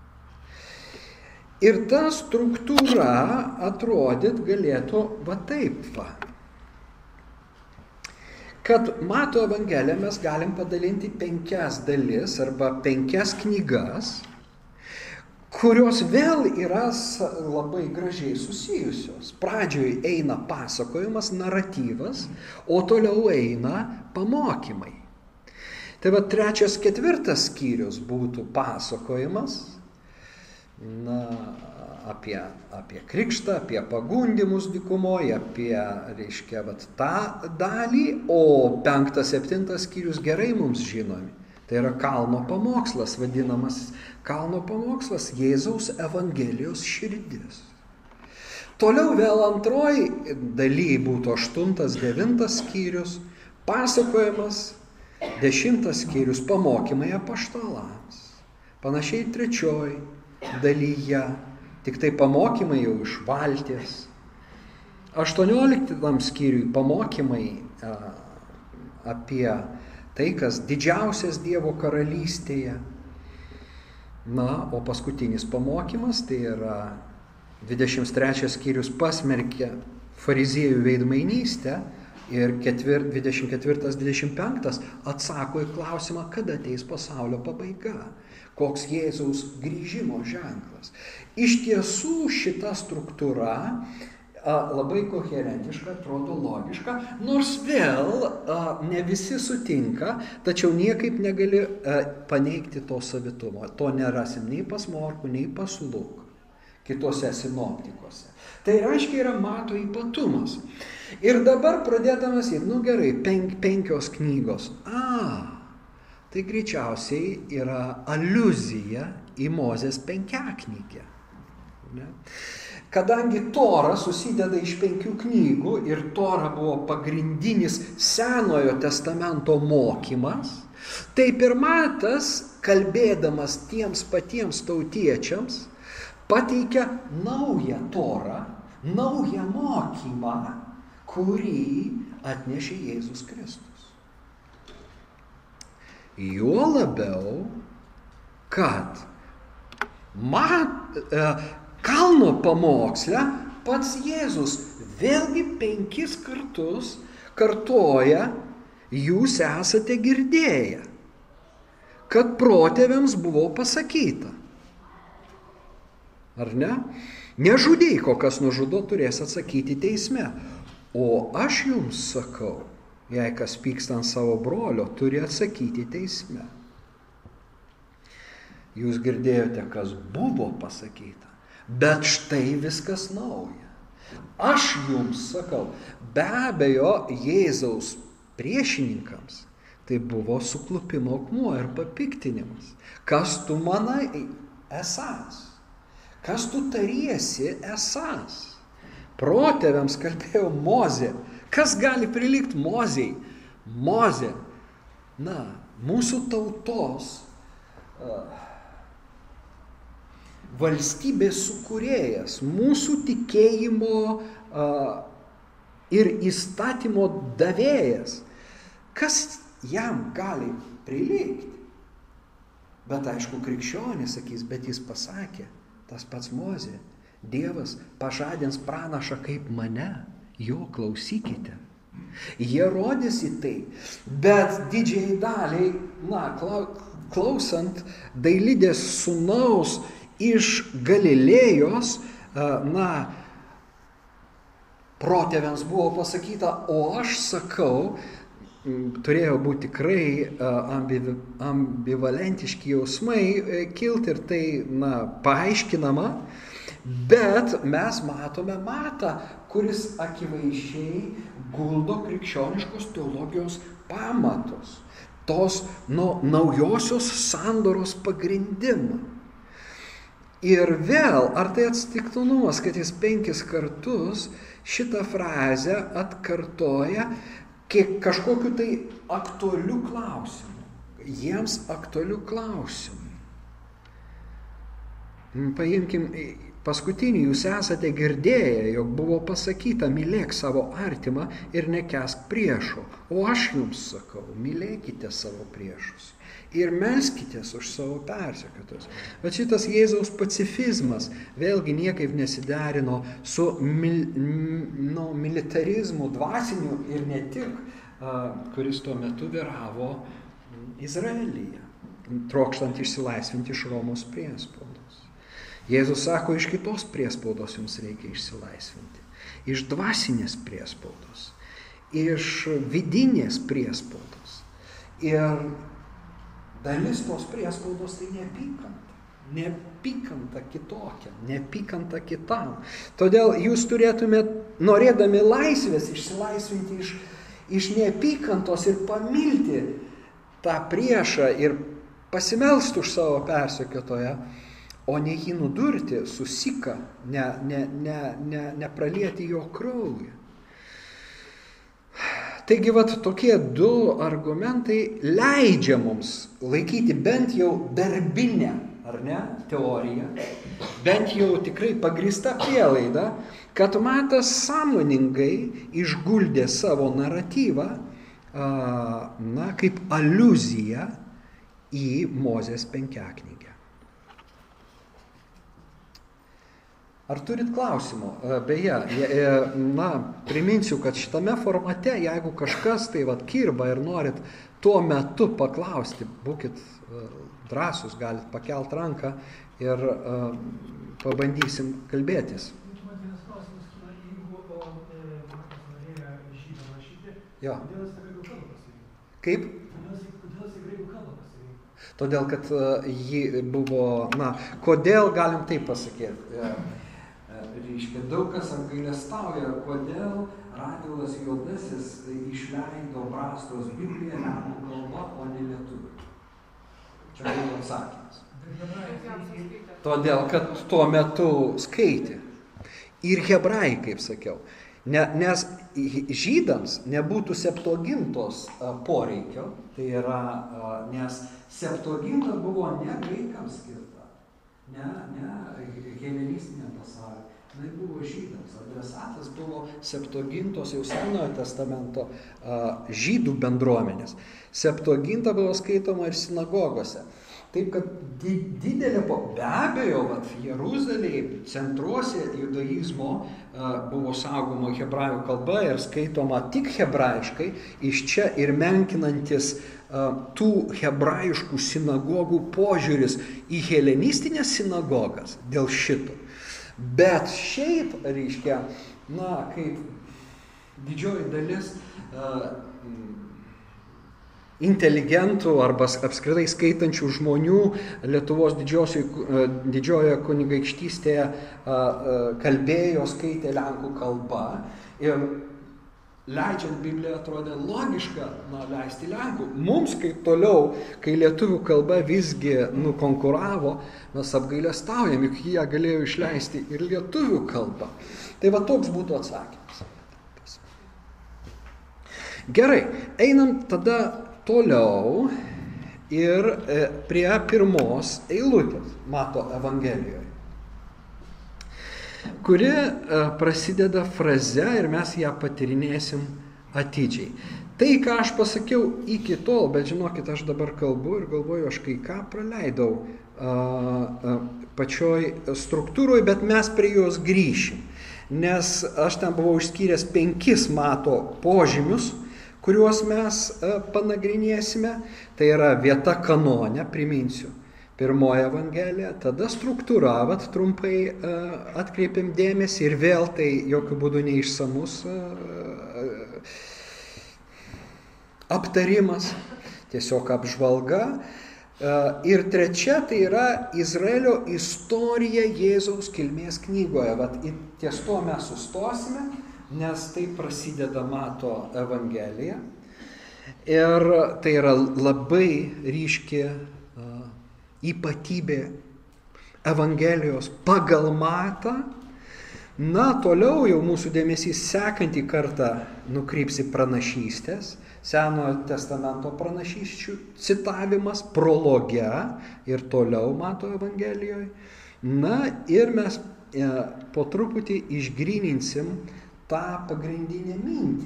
Ir ta struktūra atrodyt galėtų va taip va. Kad Mato Evangeliją mes galim padalinti penkias dalis arba penkias knygas, kurios vėl yra labai gražiai susijusios. Pradžioj eina pasakojimas, naratyvas, o toliau eina pamokymai. Tai va trečias, ketvirtas skyrius būtų pasakojimas na, apie, apie krikštą, apie pagundymus dykumoje, apie, reiškia, vat, tą dalį, o penktas, septintas skyrius gerai mums žinomi. Tai yra kalno pamokslas, vadinamas kalno pamokslas, Jėzaus Evangelijos širdis. Toliau vėl antroji daly būtų aštuntas, devintas skyrius, pasakojimas, dešimtas skyrius, pamokymai apaštalams. Panašiai trečioji dalyje, tik tai pamokymai jau iš valties. aštuonioliktam skyriui pamokymai a, apie tai, kas didžiausias Dievo karalystėje. Na, o paskutinis pamokymas, tai yra dvidešimt trečias skyrius pasmerkė fariziejų veidmainystę ir ketvir, dvidešimt ketvirtas dvidešimt penktas atsako į klausimą, kada ateis pasaulio pabaiga, koks Jėzaus grįžimo ženklas. Iš tiesų šita struktūra labai koherentiška, atrodo logiška, nors vėl ne visi sutinka, tačiau niekaip negali paneigti to savitumo. To nerasim nei pas Morkų, nei pas Luką, kitose sinoptikose. Tai reiškia yra mato ypatumas. Ir dabar pradėdamas į, nu gerai, penk, penkios knygos. A, tai greičiausiai yra aliuzija į Mozės penkiaknygę. Ne? Kadangi Tora susideda iš penkių knygų ir Tora buvo pagrindinis Senojo testamento mokymas, tai pirmatas, kalbėdamas tiems patiems tautiečiams, pateikia naują Torą, naują mokymą, kurį atnešė Jėzus Kristus. Juo labiau, kad mat, e, kalno pamoksle pats Jėzus vėlgi penkis kartus kartoja, jūs esate girdėję, kad protėviams buvo pasakyta. Ar ne? Nežudyk, o kas nužudo, turės atsakyti teisme. O aš jums sakau, jei kas pyksta ant savo brolio, turi atsakyti teisme. Jūs girdėjote, kas buvo pasakyta. Bet štai viskas nauja. Aš jums sakau, be abejo, Jėzaus priešininkams tai buvo suklupimo akmuo ir papiktinimas. Kas tu manai esąs? Kas tu tariesi esąs? Protėviams kalbėjo Mozė. Kas gali prilygti Mozei? Mozė, na, mūsų tautos uh, valstybės sukūrėjas, mūsų tikėjimo uh, ir įstatymo davėjas. Kas jam gali prilygti? Bet aišku, krikščionis sakys, bet jis pasakė, tas pats Mozė, Dievas pažadins pranašą kaip mane, jo klausykite. Jie rodys į tai, bet didžiai daliai, na, klausant Dailidės sūnaus iš Galilėjos, na, protėviams buvo pasakyta, o aš sakau, turėjo būti tikrai ambivalentiški jausmai kilti ir tai, na, paaiškinama, bet mes matome matą, kuris akivaizdžiai guldo krikščioniškos teologijos pamatus, tos nu, naujosios sandoros pagrindimą. Ir vėl, ar tai atsitiktinumas, kad jis penkis kartus šitą frazę atkartoja kiek kažkokiu tai aktualiu klausimu, jiems aktualiu klausimu. Paimkim paskutinį, jūs esate girdėję, jog buvo pasakyta, mylėk savo artimą ir nekęsk priešo. O aš jums sakau, mylėkite savo priešus ir melskitės už savo persekiotojus. Bet šitas Jėzaus pacifizmas vėlgi niekaip nesiderino su mil, nu, militarizmu dvasiniu ir ne tik, kuris tuo metu vyravo Izraelyje, trokštant išsilaisvinti iš Romos priespaudos. Jėzus sako, iš kitos priespaudos jums reikia išsilaisvinti. Iš dvasinės priespaudos, iš vidinės priespaudos. Ir dalis tos priespaudos tai neapykanta. Neapykanta kitokia, neapykanta kitam. Todėl jūs turėtumėt, norėdami laisvės, išsilaisvinti iš, iš neapykantos ir pamilti tą priešą ir pasimelsti už savo persekiotoją, o ne jį nudurti, susika, ne, ne, ne, ne, nepralieti jo kraują. Taigi, vat, tokie du argumentai leidžia mums laikyti bent jau darbinę, ar ne, teoriją, bent jau tikrai pagrįsta prielaida, kad Matas sąmoningai išguldė savo naratyvą, na, kaip aliuziją į Mozės penkiaknygę. Ar turit klausimų? Beje, na, priminsiu, kad šitame formate, jeigu kažkas tai vat kirba ir norit tuo metu paklausti, būkit drąsūs, galit pakelt ranką ir uh, pabandysim kalbėtis. Vienas klausimas, jeigu Jo. Kodėl jis tą graikų kalbą pasirinko? Kaip? Kodėl jis- kodėl jis graikų kalbą pasirinko? Todėl, kad uh, ji buvo, na, kodėl galim taip pasakyti. E, e, reiškia, daug kas apgailestauja, kodėl Radvilas Juodasis išleido Brastos Bibliją lenkų kalba, o ne lietuvių. Čia buvo atsakymas. Todėl, kad tuo metu skaitė. Ir hebrajai, kaip sakiau. Ne, nes žydams nebūtų septuagintos a, poreikio, tai yra, a, nes septuaginta buvo ne graikams skirta, ne, ne helenistiniam pasauliui, tai buvo žydams. Adresatas buvo septuagintos jau Senojo testamento a, žydų bendruomenės. Septuaginta buvo skaitoma ir sinagogose. Taip, kad di didelė, be abejo, vat, Jeruzalėje, centruose judaizmo uh, buvo saugoma hebrajų kalba ir skaitoma tik hebrajiškai, iš čia ir menkinantis uh, tų hebrajiškų sinagogų požiūris į helenistinės sinagogas dėl šito. Bet šiaip, reiškia, na, kaip didžioji dalis uh, inteligentų arba apskritai skaitančių žmonių Lietuvos didžiojoje kunigaikštystėje kalbėjo, skaitė lenkų kalba ir leidžiant Bibliją atrodė logiška, na, leisti lenkų. Mums, kaip toliau, kai lietuvių kalba visgi nukonkuravo, mes apgailestaujam, juk jie galėjo išleisti ir lietuvių kalbą. Tai va toks būtų atsakymas. Gerai, einam tada toliau ir e, prie pirmos eilutės Mato Evangelijoje, kuri e, prasideda fraze ir mes ją patyrinėsim atidžiai. Tai, ką aš pasakiau iki tol, bet žinokit, aš dabar kalbu ir galvoju, aš kai ką praleidau a, a, pačioj struktūroje, bet mes prie jos grįšim, nes aš ten buvau išskyręs penkis Mato požymius, kuriuos mes panagrinėsime. Tai yra vieta kanone, priminsiu, pirmoji Evangelija, tada struktūra, vat trumpai atkreipiam dėmesį ir vėl tai jokių būdų neišsamus aptarimas, tiesiog apžvalga. Ir trečia tai yra Izraelio istorija Jėzaus kilmės knygoje. Vat ties to mes sustosime, nes tai prasideda Mato Evangelija ir tai yra labai ryški uh, ypatybė Evangelijos pagal Matą. Na, toliau jau mūsų dėmesys sekantį kartą nukryps į pranašystės, Senojo testamento pranašysčių citavimas prologe ir toliau Mato Evangelijoje. Na, ir mes e, po truputį išgryninsim tą pagrindinę mintį.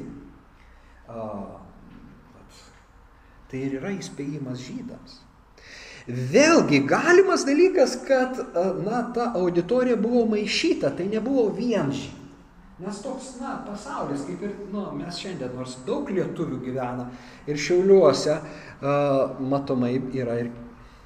Tai ir yra įspėjimas žydams. Vėlgi, galimas dalykas, kad na, ta auditorija buvo maišyta, tai nebuvo vien žydai. Nes toks, na, pasaulis, kaip ir nu, mes šiandien, nors daug lietuvių gyvena ir Šiauliuose, uh, matomai yra ir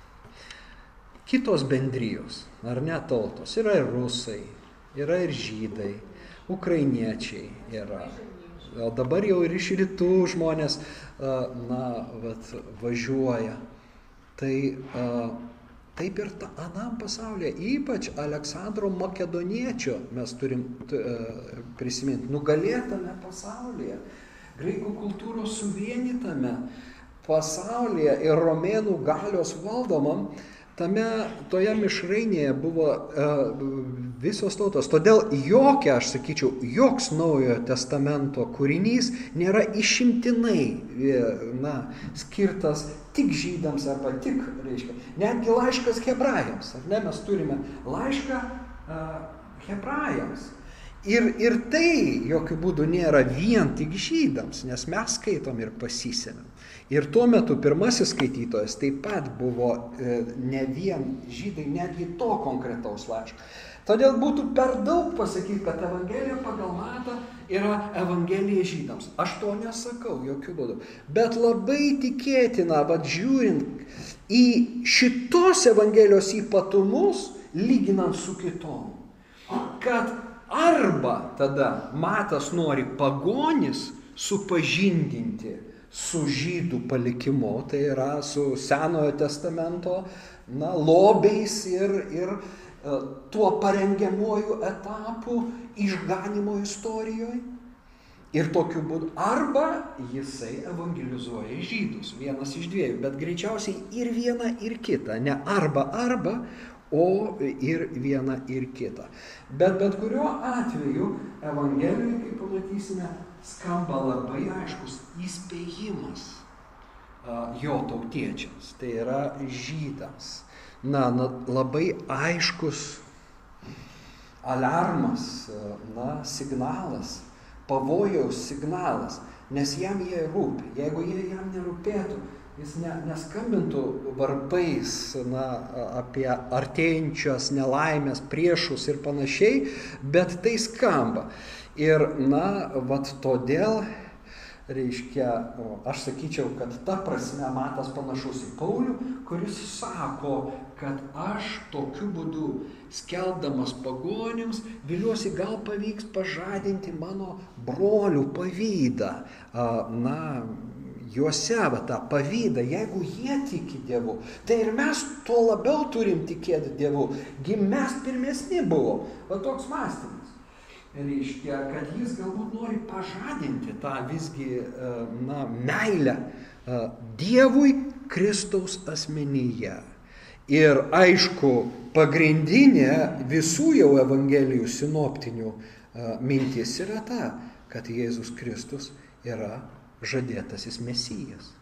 kitos bendrijos, ar ne tautos. Yra ir rusai, yra ir žydai, ukrainiečiai yra. O dabar jau ir iš rytų žmonės na, vat, važiuoja. Tai taip ir ta, anam pasaulyje, ypač Aleksandro Makedoniečio mes turim prisiminti, nugalėtame pasaulyje, graikų kultūros suvienytame pasaulyje ir romėnų galios valdomam, tame, toje mišrainėje buvo uh, visos tautos. Todėl jokia, aš sakyčiau, joks Naujojo testamento kūrinys nėra išimtinai na, skirtas tik žydams arba tik, reiškia, netgi laiškas hebrajams. Ar ne, mes turime laišką uh, hebrajams. Ir, ir tai jokių būdų nėra vien tik žydams, nes mes skaitom ir pasisėmėm. Ir tuo metu pirmasis skaitytojas taip pat buvo e, ne vien žydai, netgi to konkretaus laiško. Todėl būtų per daug pasakyti, kad Evangelija pagal Matą yra Evangelija žydams. Aš to nesakau jokių būdų. Bet labai tikėtina, bet žiūrint į šitos Evangelijos ypatumus, lyginant su kitom, kad arba tada Matas nori pagonis supažindinti su žydų palikimu, tai yra su Senojo testamento na, lobiais ir, ir e, tuo parengiamuoju etapu išganimo istorijoje. Ir tokiu būdu arba jisai evangelizuoja žydus, vienas iš dviejų, bet greičiausiai ir viena, ir kita, ne arba arba, o ir viena, ir kita. Bet bet kuriuo atveju Evangelijoje, kaip pamatysime, skamba labai aiškus įspėjimas uh, jo tautiečiams, tai yra žydams. Na, na, labai aiškus alarmas, na, signalas, pavojaus signalas, nes jam jie rūpi. Jeigu jie jam nerūpėtų, jis ne, neskambintų varpais na, apie artėjančias nelaimės, priešus ir panašiai, bet tai skamba. Ir, na, vat todėl, reiškia, aš sakyčiau, kad ta prasme Matas panašus į Paulių, kuris sako, kad aš tokiu būdu, skelbdamas pagonims, viliuosi gal pavyks pažadinti mano brolių pavydą. Na, juose va, tą pavydą, jeigu jie tiki Dievu, tai ir mes tuo labiau turim tikėti Dievu. Gi mes pirmesni buvo. Va toks mąstymas. Reiškia, kad jis galbūt nori pažadinti tą visgi na, meilę Dievui Kristaus asmenyje. Ir aišku, pagrindinė visų jau evangelijų sinoptinių mintis yra ta, kad Jėzus Kristus yra žadėtasis Mesijas.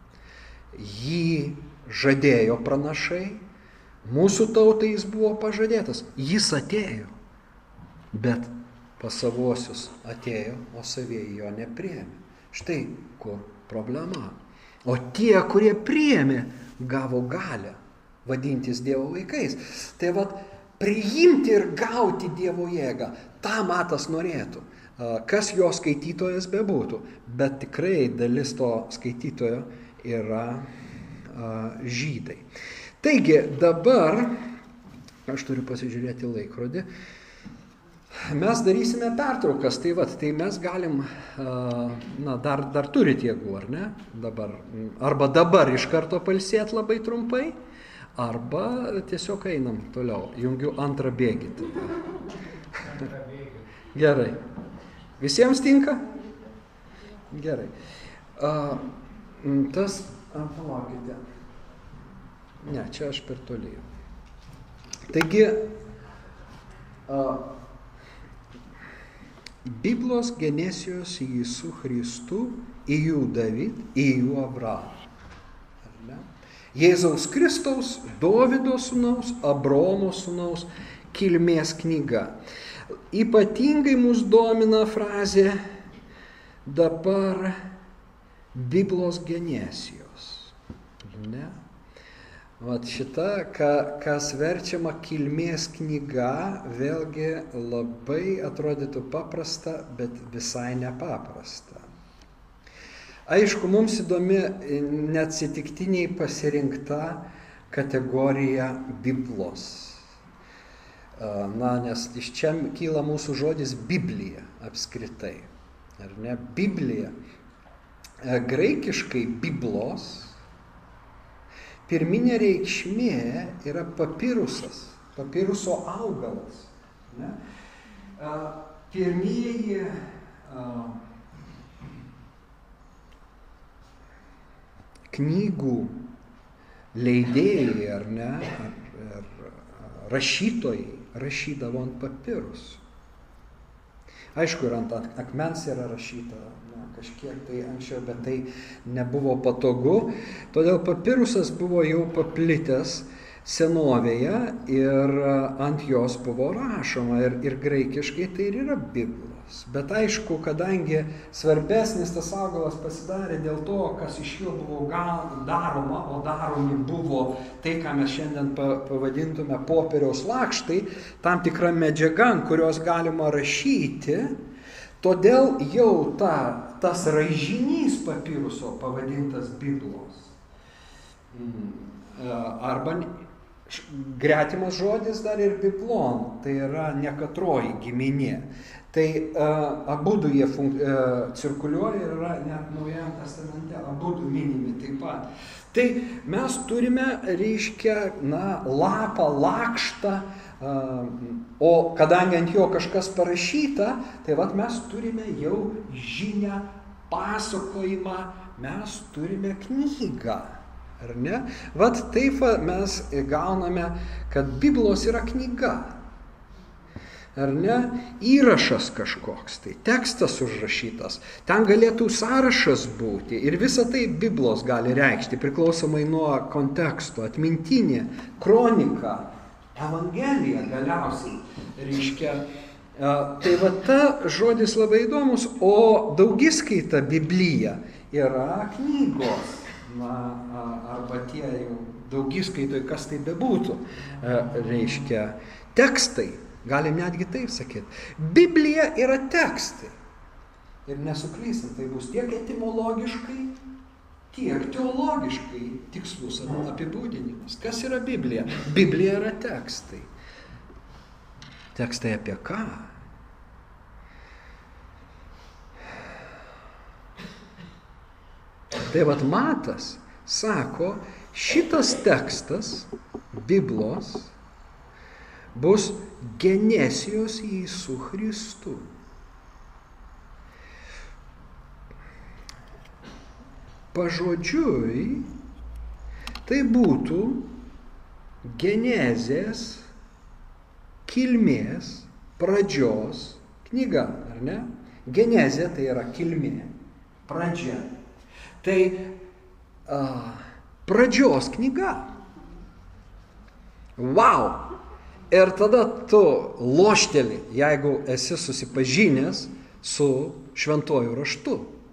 Jį žadėjo pranašai, mūsų tautai jis buvo pažadėtas, jis atėjo, bet pas savuosius atėjo, o savieji jo nepriėmė. Štai kur problema. O tie, kurie priėmė, gavo galią vadintis Dievo vaikais. Tai vat, priimti ir gauti Dievo jėgą, tą Matas norėtų. Kas jo skaitytojas bebūtų, bet tikrai dalis to skaitytojo yra a, žydai. Taigi dabar, aš turiu pasižiūrėti laikrodį, mes darysime pertraukas, tai vat, tai mes galim, na, dar, dar turit jėgų, ar ne? Dabar, arba dabar iš karto pailsėt labai trumpai, arba tiesiog einam toliau, jungiu antrą bėgį. Gerai. Visiems tinka? Gerai. A, tas, a, palaukite. Ne, čia aš per toli. Taigi, a, Biblos genesijos į Jėzų Kristų, į jų David, į jų Abrahamą. Jėzaus Kristaus, Dovydo sūnaus, Abraomo sūnaus kilmės knyga. Ypatingai mus domina frazė dabar Biblos genesijos. Ne? Vat šita, ka, kas verčiama kilmės knyga, vėlgi labai atrodytų paprasta, bet visai nepaprasta. Aišku, mums įdomi neatsitiktiniai pasirinkta kategorija Biblos. Na, nes iš čia kyla mūsų žodis Biblija apskritai. Ar ne? Biblija. Graikiškai Biblos pirminė reikšmė yra papirusas, papiruso augalas. Ne? Pirmieji knygų leidėjai, ar ne, ar, ar rašytojai rašydavo ant papirusų. Aišku, ir ant akmens yra rašyta na, kažkiek tai anksčiau, bet tai nebuvo patogu. Todėl papirusas buvo jau paplitęs senovėje ir ant jos buvo rašoma. Ir, ir graikiškai tai ir yra Biblos. Bet aišku, kadangi svarbesnis tas augalas pasidarė dėl to, kas iš jo buvo daroma, o daromi buvo tai, ką mes šiandien pavadintume popieriaus lakštai, tam tikra medžiaga, ant kurios galima rašyti, todėl jau ta, tas raižinys papiruso pavadintas Biblos. Arba gretimas žodis dar ir biblon, tai yra nekatroji giminė. Tai uh, abudu jie funk, uh, cirkuliuoja ir yra net Naujajam testamente, abudu minimi taip pat. Tai mes turime, reiškia, na, lapą, lakštą, uh, o kadangi ant jo kažkas parašyta, tai vat mes turime jau žinią, pasakojimą, mes turime knygą. Ar ne? Vat taip mes gauname, kad Biblijos yra knyga. Ar ne? Įrašas kažkoks, tai tekstas užrašytas. Ten galėtų sąrašas būti ir visa tai Biblijos gali reikšti, priklausomai nuo konteksto, atmintinė, kronika, evangelija galiausiai. Reiškia, tai va ta žodis labai įdomus, o daugiskaita Biblija yra knygos. Na, arba tie jau daugiskaitoj, kas tai bebūtų, reiškia, tekstai. Galim netgi taip sakyti. Biblija yra tekstai. Ir nesuklysim, tai bus tiek etimologiškai, tiek teologiškai tikslus apibūdinimas. Kas yra Biblija? Biblija yra tekstai. Tekstai apie ką? Tai vat Matas sako, šitas tekstas Biblijos bus genesijos Jėzų Kristų. Pažodžiui, tai būtų genezės, kilmės, pradžios knyga, ar ne? Genezė tai yra kilmė, pradžia. Tai a, pradžios knyga. Wow! Ir tada tu lošteli, jeigu esi susipažinęs su šventuoju raštu.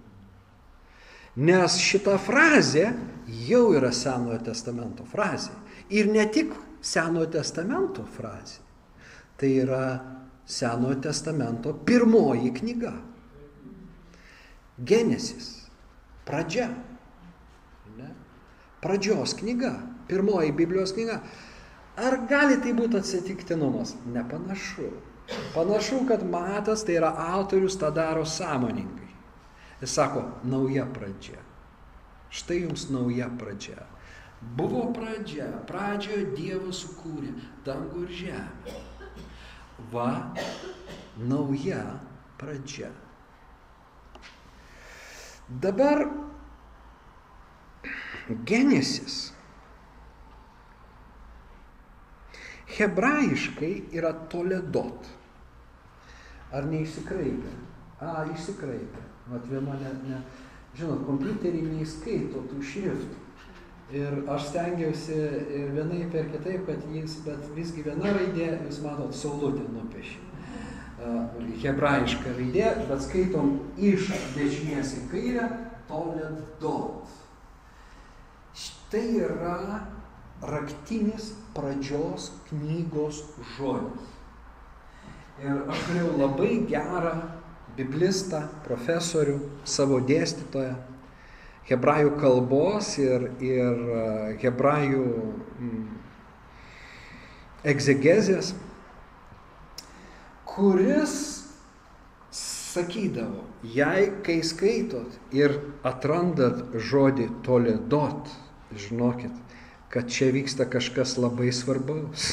Nes šita frazė jau yra Senojo testamento frazė. Ir ne tik Senojo testamento frazė. Tai yra Senojo testamento pirmoji knyga. Genesis. Pradžia. Ne? Pradžios knyga. Pirmoji Biblijos knyga. Ar gali tai būti atsitiktinumas? Nepanašu. Panašu, kad Matas, tai yra autorius, tą daro sąmoningai. Jis sako, nauja pradžia. Štai jums nauja pradžia. Buvo pradžia. Pradžioje Dievas sukūrė dangų ir žemę. Va, nauja pradžia. Dabar Genesis. Hebrajiškai yra toledot. Ar neišsikraipė? A, išsikraipė. Vat viena ne, ne, žinot, kompiuterį neįskaito tų šriftų. Ir aš stengiausi ir vienaip ir kitaip, kad jis, bet visgi viena raidė, jūs matot, saulutė nupiešė. Uh, hebrajiška raidė, bet skaitom iš dešinės į kairę, toledot. Štai yra raktinis pradžios knygos žodis. Ir aš turėjau labai gerą biblistą, profesorių, savo dėstytoją, hebrajų kalbos ir, ir hebrajų mm, egzegezės, kuris sakydavo, jei kai skaitot ir atrandat žodį toledot, žinokit, kad čia vyksta kažkas labai svarbaus.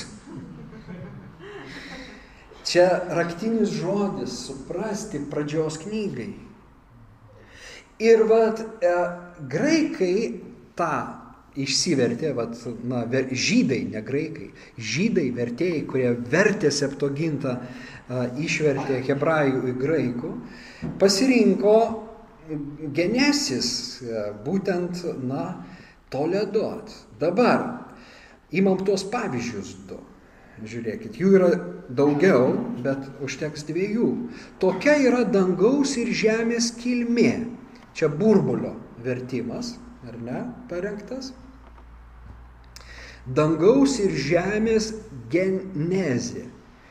Čia raktinis žodis suprasti pradžios knygai. Ir vat e, graikai tą išsivertė, vat, na, ver, žydai, ne graikai, žydai vertėjai, kurie vertė Septuagintą, e, išvertė hebrajų į graikų, pasirinko Genesis, e, būtent, na, toledot. Dabar imam tuos pavyzdžius du. Žiūrėkit, jų yra daugiau, bet užteks dviejų. Tokia yra dangaus ir žemės kilmė. Čia burbulio vertimas, ar ne, parengtas. Dangaus ir žemės genezė.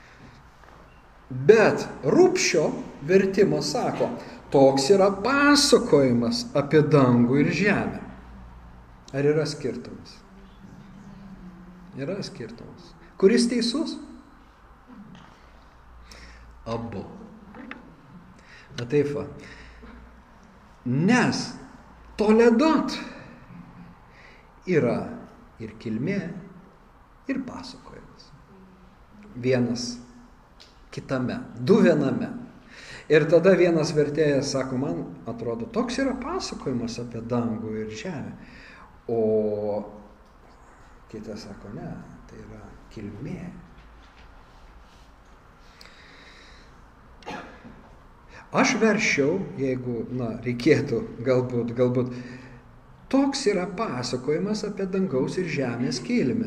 Bet Rupšio vertimas sako, toks yra pasakojimas apie dangų ir žemę. Ar yra skirtumas? Yra skirtumas. Kuris teisus? Abu. Na taip va. Nes toledot yra ir kilmė, ir pasakojimas. Vienas kitame, du viename. Ir tada vienas vertėjas sako, man atrodo, toks yra pasakojimas apie dangų ir žemę. O kitas sako, ne, tai yra kilmė. Aš veršiau, jeigu, na, reikėtų, galbūt, galbūt, toks yra pasakojimas apie dangaus ir žemės kilmę.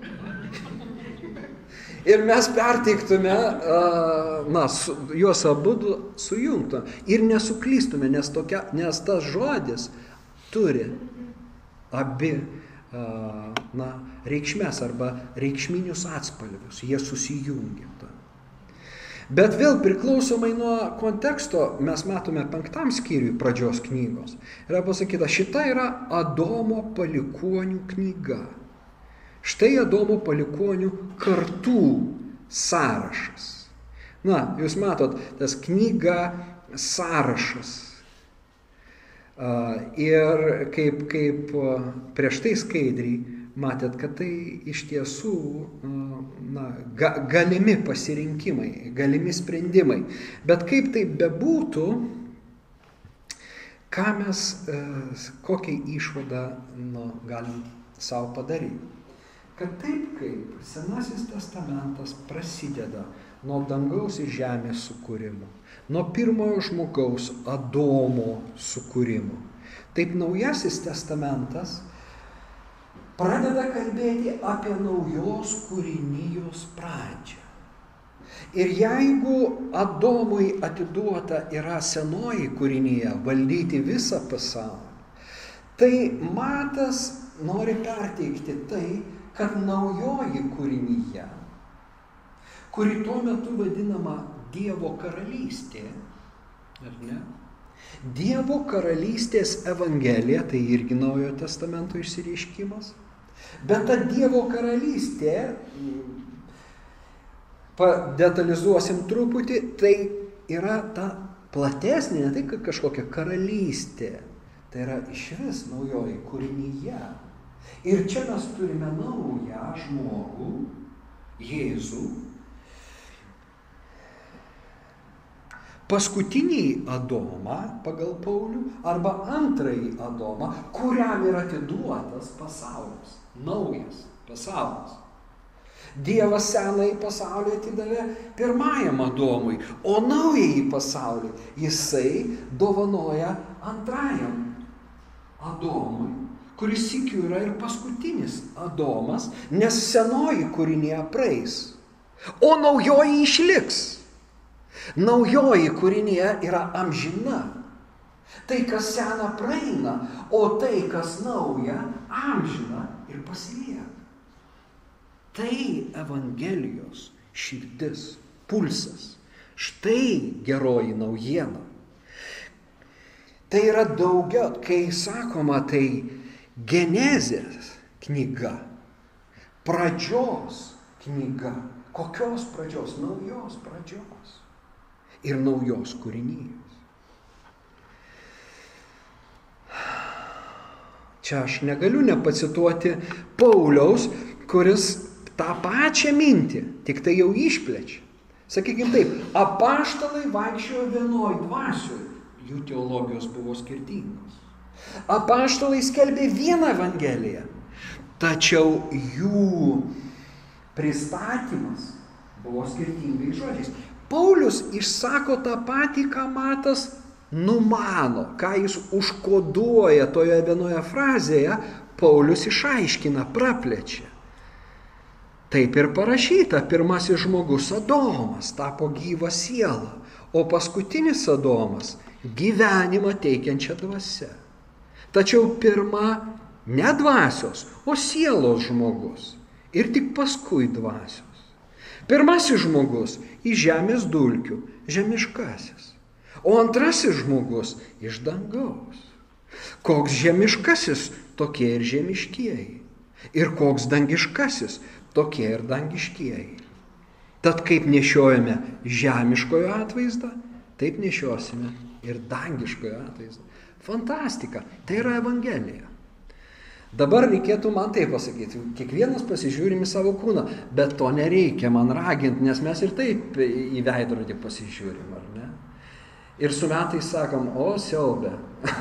Ir mes perteiktume, na, su, juos abudu sujungtume ir nesuklystume, nes, tokia, nes tas žodis turi abi, na, reikšmės arba reikšminius atspalvius, jie susijungia. Bet vėl priklausomai nuo konteksto mes matome penktam skyriui pradžios knygos. Yra pasakyta, šita yra Adomo palikuonių knyga. Štai Adomo palikuonių kartų sąrašas. Na, jūs matot, tas knyga sąrašas. Ir kaip, kaip prieš tai skaidriai matėt, kad tai iš tiesų na, ga, galimi pasirinkimai, galimi sprendimai. Bet kaip tai bebūtų, ką mes, kokią išvadą nu, galim savo padaryti. Kad taip kaip Senasis testamentas prasideda nuo dangaus ir žemės sukūrimo, nuo pirmojo žmogaus Adomo sukūrimo, taip Naujasis testamentas pradeda kalbėti apie naujos kūrinijos pradžią. Ir jeigu Adomui atiduota yra senoji kūrinija valdyti visą pasaulį, tai Matas nori perteikti tai, kad naujoji kūrinija, kuri tuo metu vadinama Dievo karalystė, ar ne? Dievo karalystės evangelija, tai irgi Naujojo testamento išsireiškimas. Bet ta Dievo karalystė, padetalizuosim truputį, tai yra ta platesnė, ne tai kažkokia karalystė, tai yra išvis naujoji kūrinyje. Ir čia mes turime naują žmogų, Jėzų, paskutinį Adomą pagal Paulių arba antrąjį Adomą, kuriam yra atiduotas pasaulis, naujas pasaulis. Dievas senąjį pasaulį atidavė pirmajam Adomui, o naująjį pasaulį jisai dovanoja antrajam Adomui, kuris sykiu yra ir paskutinis Adomas, nes senoji kūrinija praeis, o naujoji išliks. Naujoji kūrinija yra amžina. Tai, kas sena, praeina, o tai, kas nauja, amžina ir pasilieka. Tai Evangelijos širdis, pulsas. Štai geroji naujiena. Tai yra daugiau, kai sakoma, tai Genezės knyga, pradžios knyga. Kokios pradžios? Naujos pradžios. Ir naujos kūrinijos. Čia aš negaliu nepacituoti Pauliaus, kuris tą pačią mintį, tik tai jau išplečia. Sakykime taip, apaštalai vaikščiojo vienoj dvasioj, jų teologijos buvo skirtingos. Apaštalai skelbė vieną evangeliją, tačiau jų pristatymas buvo skirtingais žodžiais. Paulius išsako tą patį, ką Matas numano, ką jis užkoduoja toje vienoje frazėje, Paulius išaiškina, praplečia. Taip ir parašyta, pirmasis žmogus Adomas tapo gyva siela, o paskutinis Adomas gyvenimą teikiančią dvasią. Tačiau pirma ne dvasios, o sielos žmogus ir tik paskui dvasios. Pirmasis žmogus iš žemės dulkių, žemiškasis, o antrasis žmogus iš dangaus. Koks žemiškasis, tokie ir žemiškieji. Ir koks dangiškasis, tokie ir dangiškieji. Tad kaip nešiojame žemiškojo atvaizdą, taip nešiosime ir dangiškojo atvaizdo. Fantastika. Tai yra Evangelija. Dabar reikėtų man taip pasakyti, kiekvienas pasižiūrim į savo kūną, bet to nereikia man raginti, nes mes ir taip į veidrodį pasižiūrim, ar ne? Ir su metais sakom, o siaubė.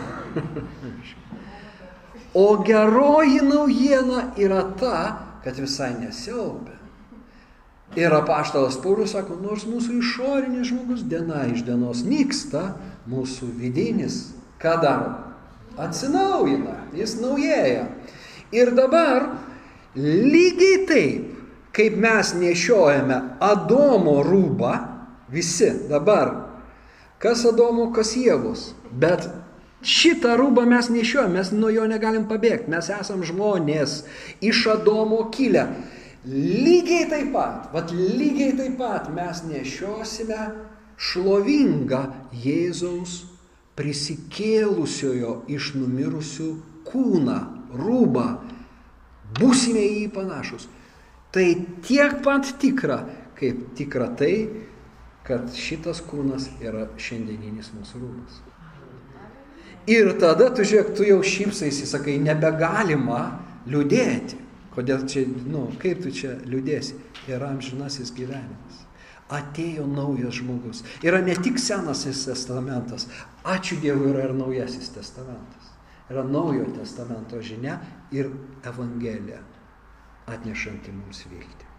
O geroji naujiena yra ta, kad visai nesiaubė. Ir apaštalas Paulius sako, nors mūsų išorinis žmogus diena iš dienos nyksta, mūsų vidinis, ką daro? Atsinaujina, jis naujėja. Ir dabar lygiai taip, kaip mes nešiojame Adomo rūbą, visi dabar, kas Adomo, kas Ievos, bet šitą rūbą mes nešiojame, mes nuo jo negalim pabėgti, mes esam žmonės iš Adomo kilę. Lygiai taip pat, vat lygiai taip pat mes nešiosime šlovingą Jėzaus prisikėlusiojo iš numirusių kūną, rūbą, būsime į jį panašus. Tai tiek pat tikra, kaip tikra tai, kad šitas kūnas yra šiandieninis mūsų rūbas. Ir tada tu žiūrėk, tu jau šypsaisi, sakai, nebegalima liūdėti. Kodėl čia, nu, kaip tu čia liūdėsi? Yra amžinasis gyvenimas. Atėjo naujas žmogus. Yra ne tik Senasis testamentas, ačiū Dievui, yra ir Naujasis testamentas. Yra Naujojo testamento žinia ir Evangelija, atnešanti mums viltį.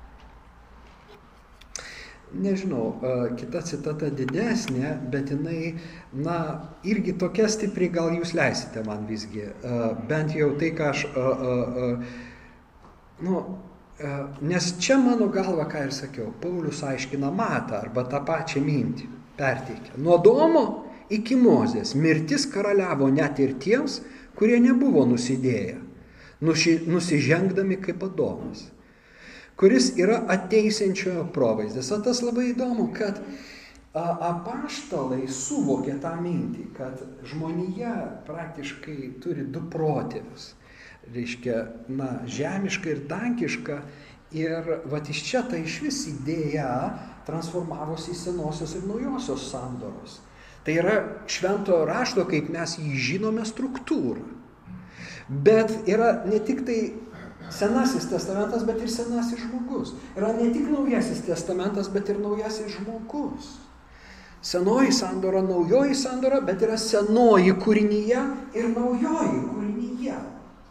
Nežinau, kita citata didesnė, bet jinai, na, irgi tokia stipri, gal jūs leisite man visgi. Bent jau tai, ką aš, nu, nes čia mano galva, ką ir sakiau, Paulius aiškina matą arba tą pačią mintį, perteikia. Nuo Adomo iki Mozės mirtis karaliavo net ir tiems, kurie nebuvo nusidėję, nusižengdami kaip Adomas, kuris yra ateisiančiojo provaizdis. O tas labai įdomu, kad apaštalai suvokė tą mintį, kad žmonija praktiškai turi du protėvius. Reiškia, na, žemiška ir dangiška, ir vat iš čia tai iš vis idėja transformavosi į senosios ir naujosios sandoros. Tai yra šventojo rašto, kaip mes jį žinome, struktūra. Bet yra ne tik tai Senasis testamentas, bet ir senasis žmogus. Yra ne tik Naujasis testamentas, bet ir naujasis žmogus. Senoji sandora, naujoji sandora, bet yra senoji kūrinyje ir naujoji kūrinyje.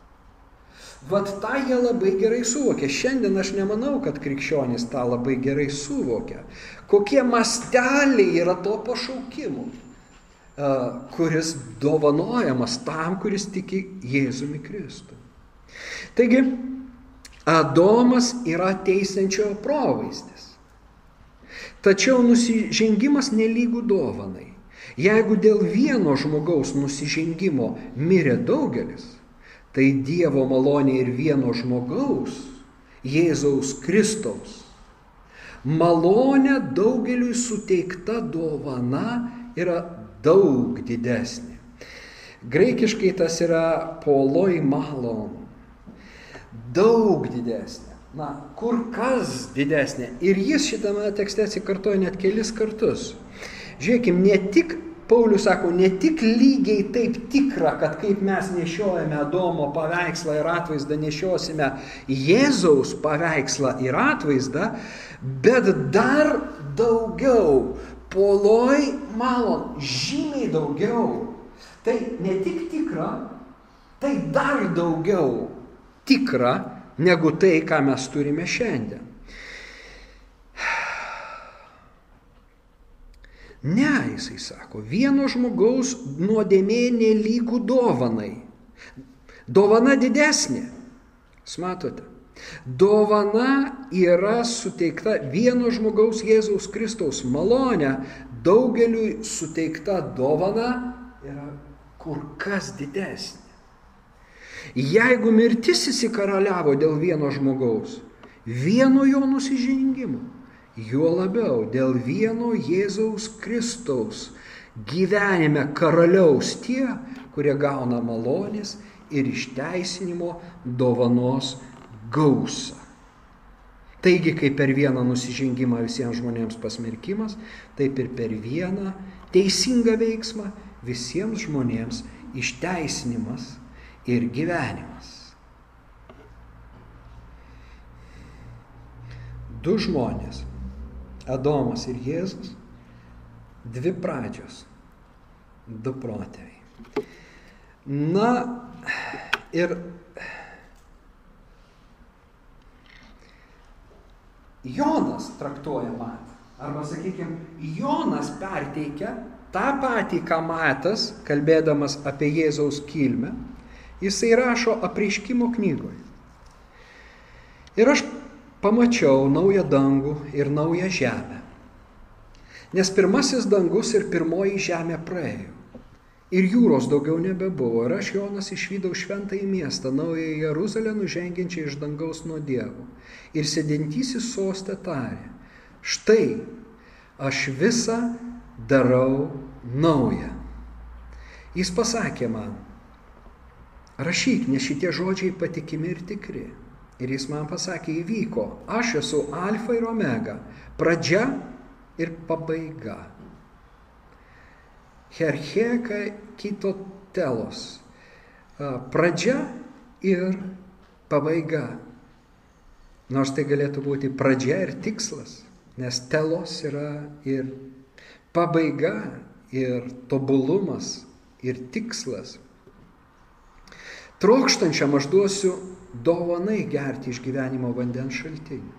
Vat tą jie labai gerai suvokia. Šiandien aš nemanau, kad krikščionys tą labai gerai suvokia. Kokie masteliai yra to pašaukimo, kuris dovanojamas tam, kuris tiki Jėzumi Kristu. Taigi, Adomas yra teisiančiojo provaizdis. Tačiau nusižengimas nelygų dovanai. Jeigu dėl vieno žmogaus nusižengimo mirė daugelis, tai Dievo malonė ir vieno žmogaus, Jėzaus Kristaus, malonė daugeliui suteikta dovana yra daug didesnė. Graikiškai tas yra poloi malon. Daug didesnė. Na, kur kas didesnė. Ir jis šitame tekste atsikartoja net kelis kartus. Žiūrėkim, ne tik Paulius sako, ne tik lygiai taip tikra, kad kaip mes nešiojame Adomo paveikslą ir atvaizdą, nešiosime Jėzaus paveikslą ir atvaizdą, bet dar daugiau, poloi malon, žymiai daugiau. Tai ne tik tikra, tai dar daugiau tikra negu tai, ką mes turime šiandien. Ne, jisai sako, vieno žmogaus nuodėmė nelygų dovanai. Dovana didesnė. Jūs matote? Dovana yra suteikta vieno žmogaus Jėzaus Kristaus malonė, daugeliui suteikta dovana yra kur kas didesnė. Jeigu mirtis įsikaraliavo dėl vieno žmogaus, vieno jo nusižengimo, juo labiau dėl vieno Jėzaus Kristaus gyvenime karaliaus tie, kurie gauna malonės ir išteisinimo dovanos gausą. Taigi, kaip per vieną nusižengimą visiems žmonėms pasmerkimas, taip ir per vieną teisingą veiksmą, visiems žmonėms išteisinimas ir gyvenimas. Du žmonės, Adomas ir Jėzus, dvi pradžios, du protėviai. Na ir Jonas traktuoja Matą. Arba, sakykime, Jonas perteikia tą patį, ką Matas, kalbėdamas apie Jėzaus kilmę, jisai rašo Apreiškimo knygoje. Ir aš pamačiau naują dangų ir naują žemę. Nes pirmasis dangus ir pirmoji žemė praėjo. Ir jūros daugiau nebebuvo. Ir aš, Jonas, išvydau šventąjį miestą, naująją Jeruzalę, nužengiančią iš dangaus nuo Dievo. Ir sėdintysis soste tarė: štai, aš visą darau naują. Jis pasakė man: rašyk, nes šitie žodžiai patikimi ir tikri. Ir jis man pasakė: įvyko, aš esu alfa ir omega, pradžia ir pabaiga. Hercheka kito telos. Pradžia ir pabaiga. Nors tai galėtų būti pradžia ir tikslas, nes telos yra ir pabaiga, ir tobulumas, ir tikslas. Trokštančiam aš duosiu dovanai gerti iš gyvenimo vandens šaltinių.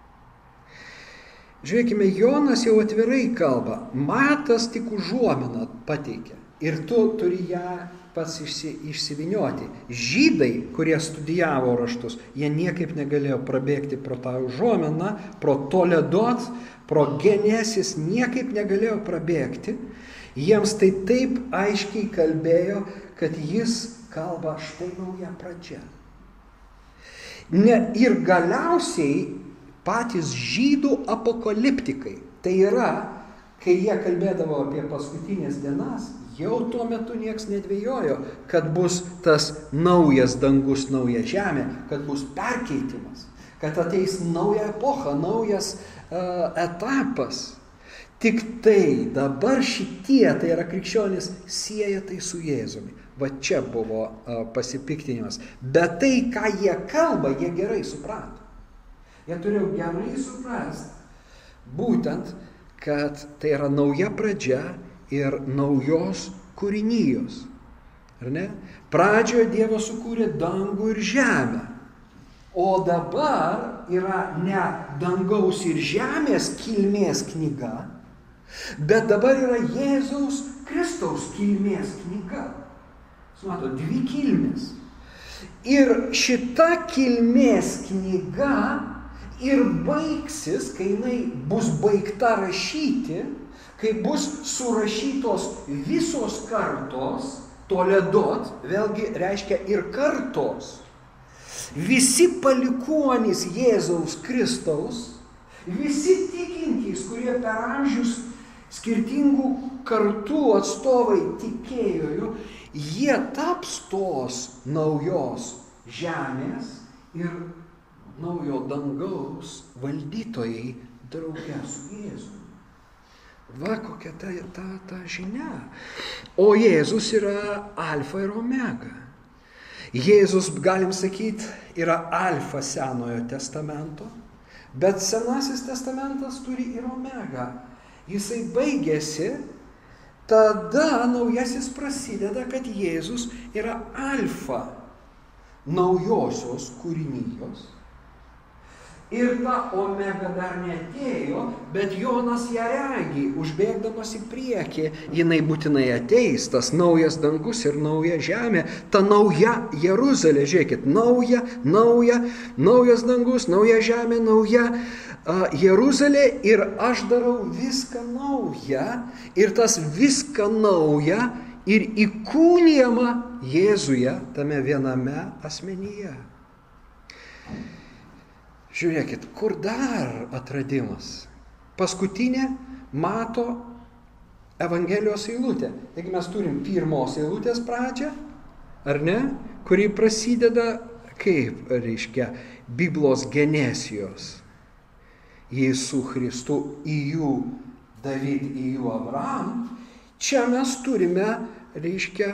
Žiūrėkime, Jonas jau atvirai kalba, Matas tik užuominą pateikia ir tu turi ją pats išsi, išsivinioti. Žydai, kurie studijavo raštus, jie niekaip negalėjo prabėgti pro tą užuominą, pro Toledot, pro Genesis, niekaip negalėjo prabėgti. Jiems tai taip aiškiai kalbėjo, kad jis kalba štai nauja pradžia. Ne, ir galiausiai patys žydų apokaliptikai, tai yra, kai jie kalbėdavo apie paskutinės dienas, jau tuo metu nieks nedvejojo, kad bus tas naujas dangus, nauja žemė, kad bus perkeitimas, kad ateis nauja epocha, naujas uh, etapas. Tik tai dabar šitie, tai yra krikščionys, sieja tai su Jėzumi. Va čia buvo uh, pasipiktinimas. Bet tai, ką jie kalba, jie gerai suprato. Jie turėjo gerai suprasti, būtent, kad tai yra nauja pradžia ir naujos kūrinijos. Ar ne? Pradžioje Dievas sukūrė dangų ir žemę, o dabar yra ne dangaus ir žemės kilmės knyga, bet dabar yra Jėzaus Kristaus kilmės knyga. Mato, dvi kilmės. Ir šita kilmės knyga ir baigsis, kai jinai bus baigta rašyti, kai bus surašytos visos kartos, Toledot, vėlgi reiškia ir kartos. Visi palikuonys Jėzaus Kristaus, visi tikintys, kurie per amžius skirtingų kartų atstovai tikėjo, jie taps tos naujos žemės ir naujo dangaus valdytojai drauge su Jėzumi. Va kokia ta, ta, ta žinia. O Jėzus yra alfa ir omega. Jėzus, galim sakyti, yra alfa Senojo testamento, bet Senasis testamentas turi ir omega. Jisai baigėsi, tada naujasis prasideda, kad Jėzus yra alfa naujosios kūrinijos. Ir ta omega dar neatėjo, bet Jonas ją regi, užbėgdamas į priekį. Jinai būtinai ateis, tas naujas dangus ir nauja žemė, ta nauja Jeruzalė, žiūrėkit, nauja, nauja, naujas dangus, nauja žemė, nauja uh, Jeruzalė ir aš darau viską nauja ir tas viską nauja ir įkūnijama Jėzuje, tame viename asmenyje. Žiūrėkit, kur dar atradimas? Paskutinė Mato Evangelijos eilutė. Taigi mes turim pirmos eilutės pradžią, ar ne? Kuri prasideda kaip, reiškia, Biblos genesijos. Jėzų Kristų į jų David, į jų Abraham. Čia mes turime, reiškia,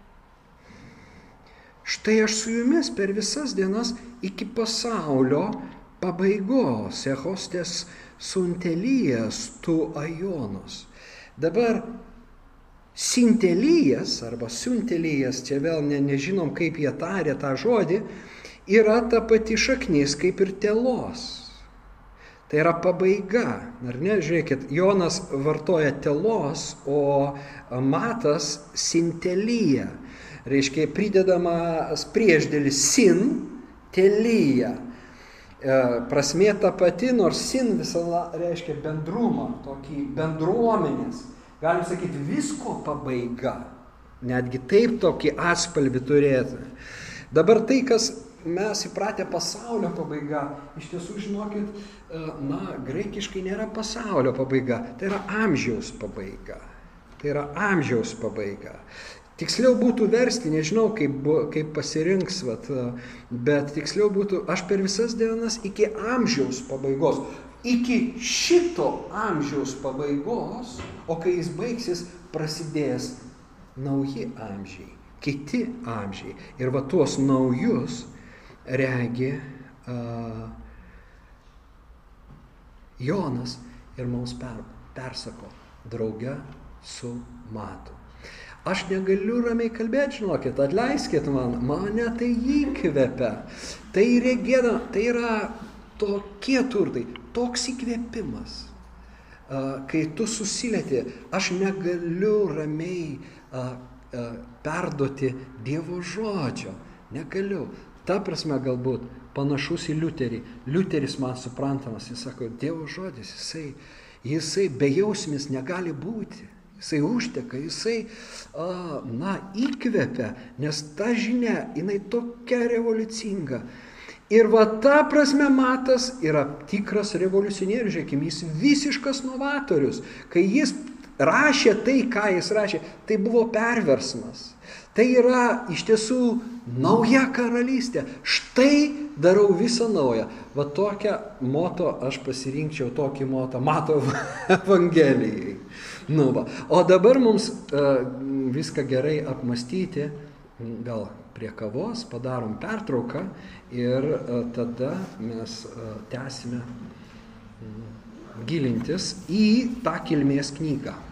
štai aš su jumis per visas dienas iki pasaulio pabaigos, echostės suntelijas tu ajonos. Dabar sintelijas arba siuntelijas, čia vėl ne, nežinom, kaip jie tarė tą žodį, yra ta pati šaknis kaip ir telos. Tai yra pabaiga. Ar ne? Žiūrėkit, Jonas vartoja telos, o Matas sintelija. Reiškia, pridedamas priešdėlis sin, telija. E, prasmė ta pati, nors sin visada reiškia bendrumą, tokį bendruomenės. Galim sakyti, visko pabaiga. Netgi taip tokį atspalvį turėtų. Dabar tai, kas mes įpratę pasaulio pabaiga, iš tiesų, žinokit, na, graikiškai nėra pasaulio pabaiga, tai yra amžiaus pabaiga. Tai yra amžiaus pabaiga. Tiksliau būtų versti, nežinau, kaip, kaip pasirinks, vat, bet tiksliau būtų, aš per visas dienas iki amžiaus pabaigos. Iki šito amžiaus pabaigos, o kai jis baigsis, prasidės nauji amžiai, kiti amžiai. Ir va tuos naujus regi uh, Jonas ir mums per, persako drauge su Matu. Aš negaliu ramiai kalbėti, žinokit, atleiskit man, mane tai įkvepia. Tai regėda, tai yra tokie turtai, toks įkvėpimas, kai tu susilieti, aš negaliu ramiai perduoti Dievo žodžio, negaliu. Ta prasme galbūt panašus į Liuterį. Liuteris man suprantamas, jis sako, Dievo žodis, jisai, jisai bejausmis negali būti, jisai užteka, jisai, na, įkvepia, nes ta žinia, jinai tokia revoliucinga. Ir va ta prasme Matas yra tikras revoliucionierius, žiūrėkime, jis visiškas novatorius. Kai jis rašė tai, ką jis rašė, tai buvo perversmas. Tai yra iš tiesų nauja karalystė. Štai darau visą naują. Va tokią moto aš pasirinkčiau, tokį moto Mato Evangelijai. Nu, va. O dabar mums uh, viską gerai apmastyti, gal prie kavos, padarom pertrauką ir uh, tada mes uh, tęsime uh, gilintis į tą kilmės knygą.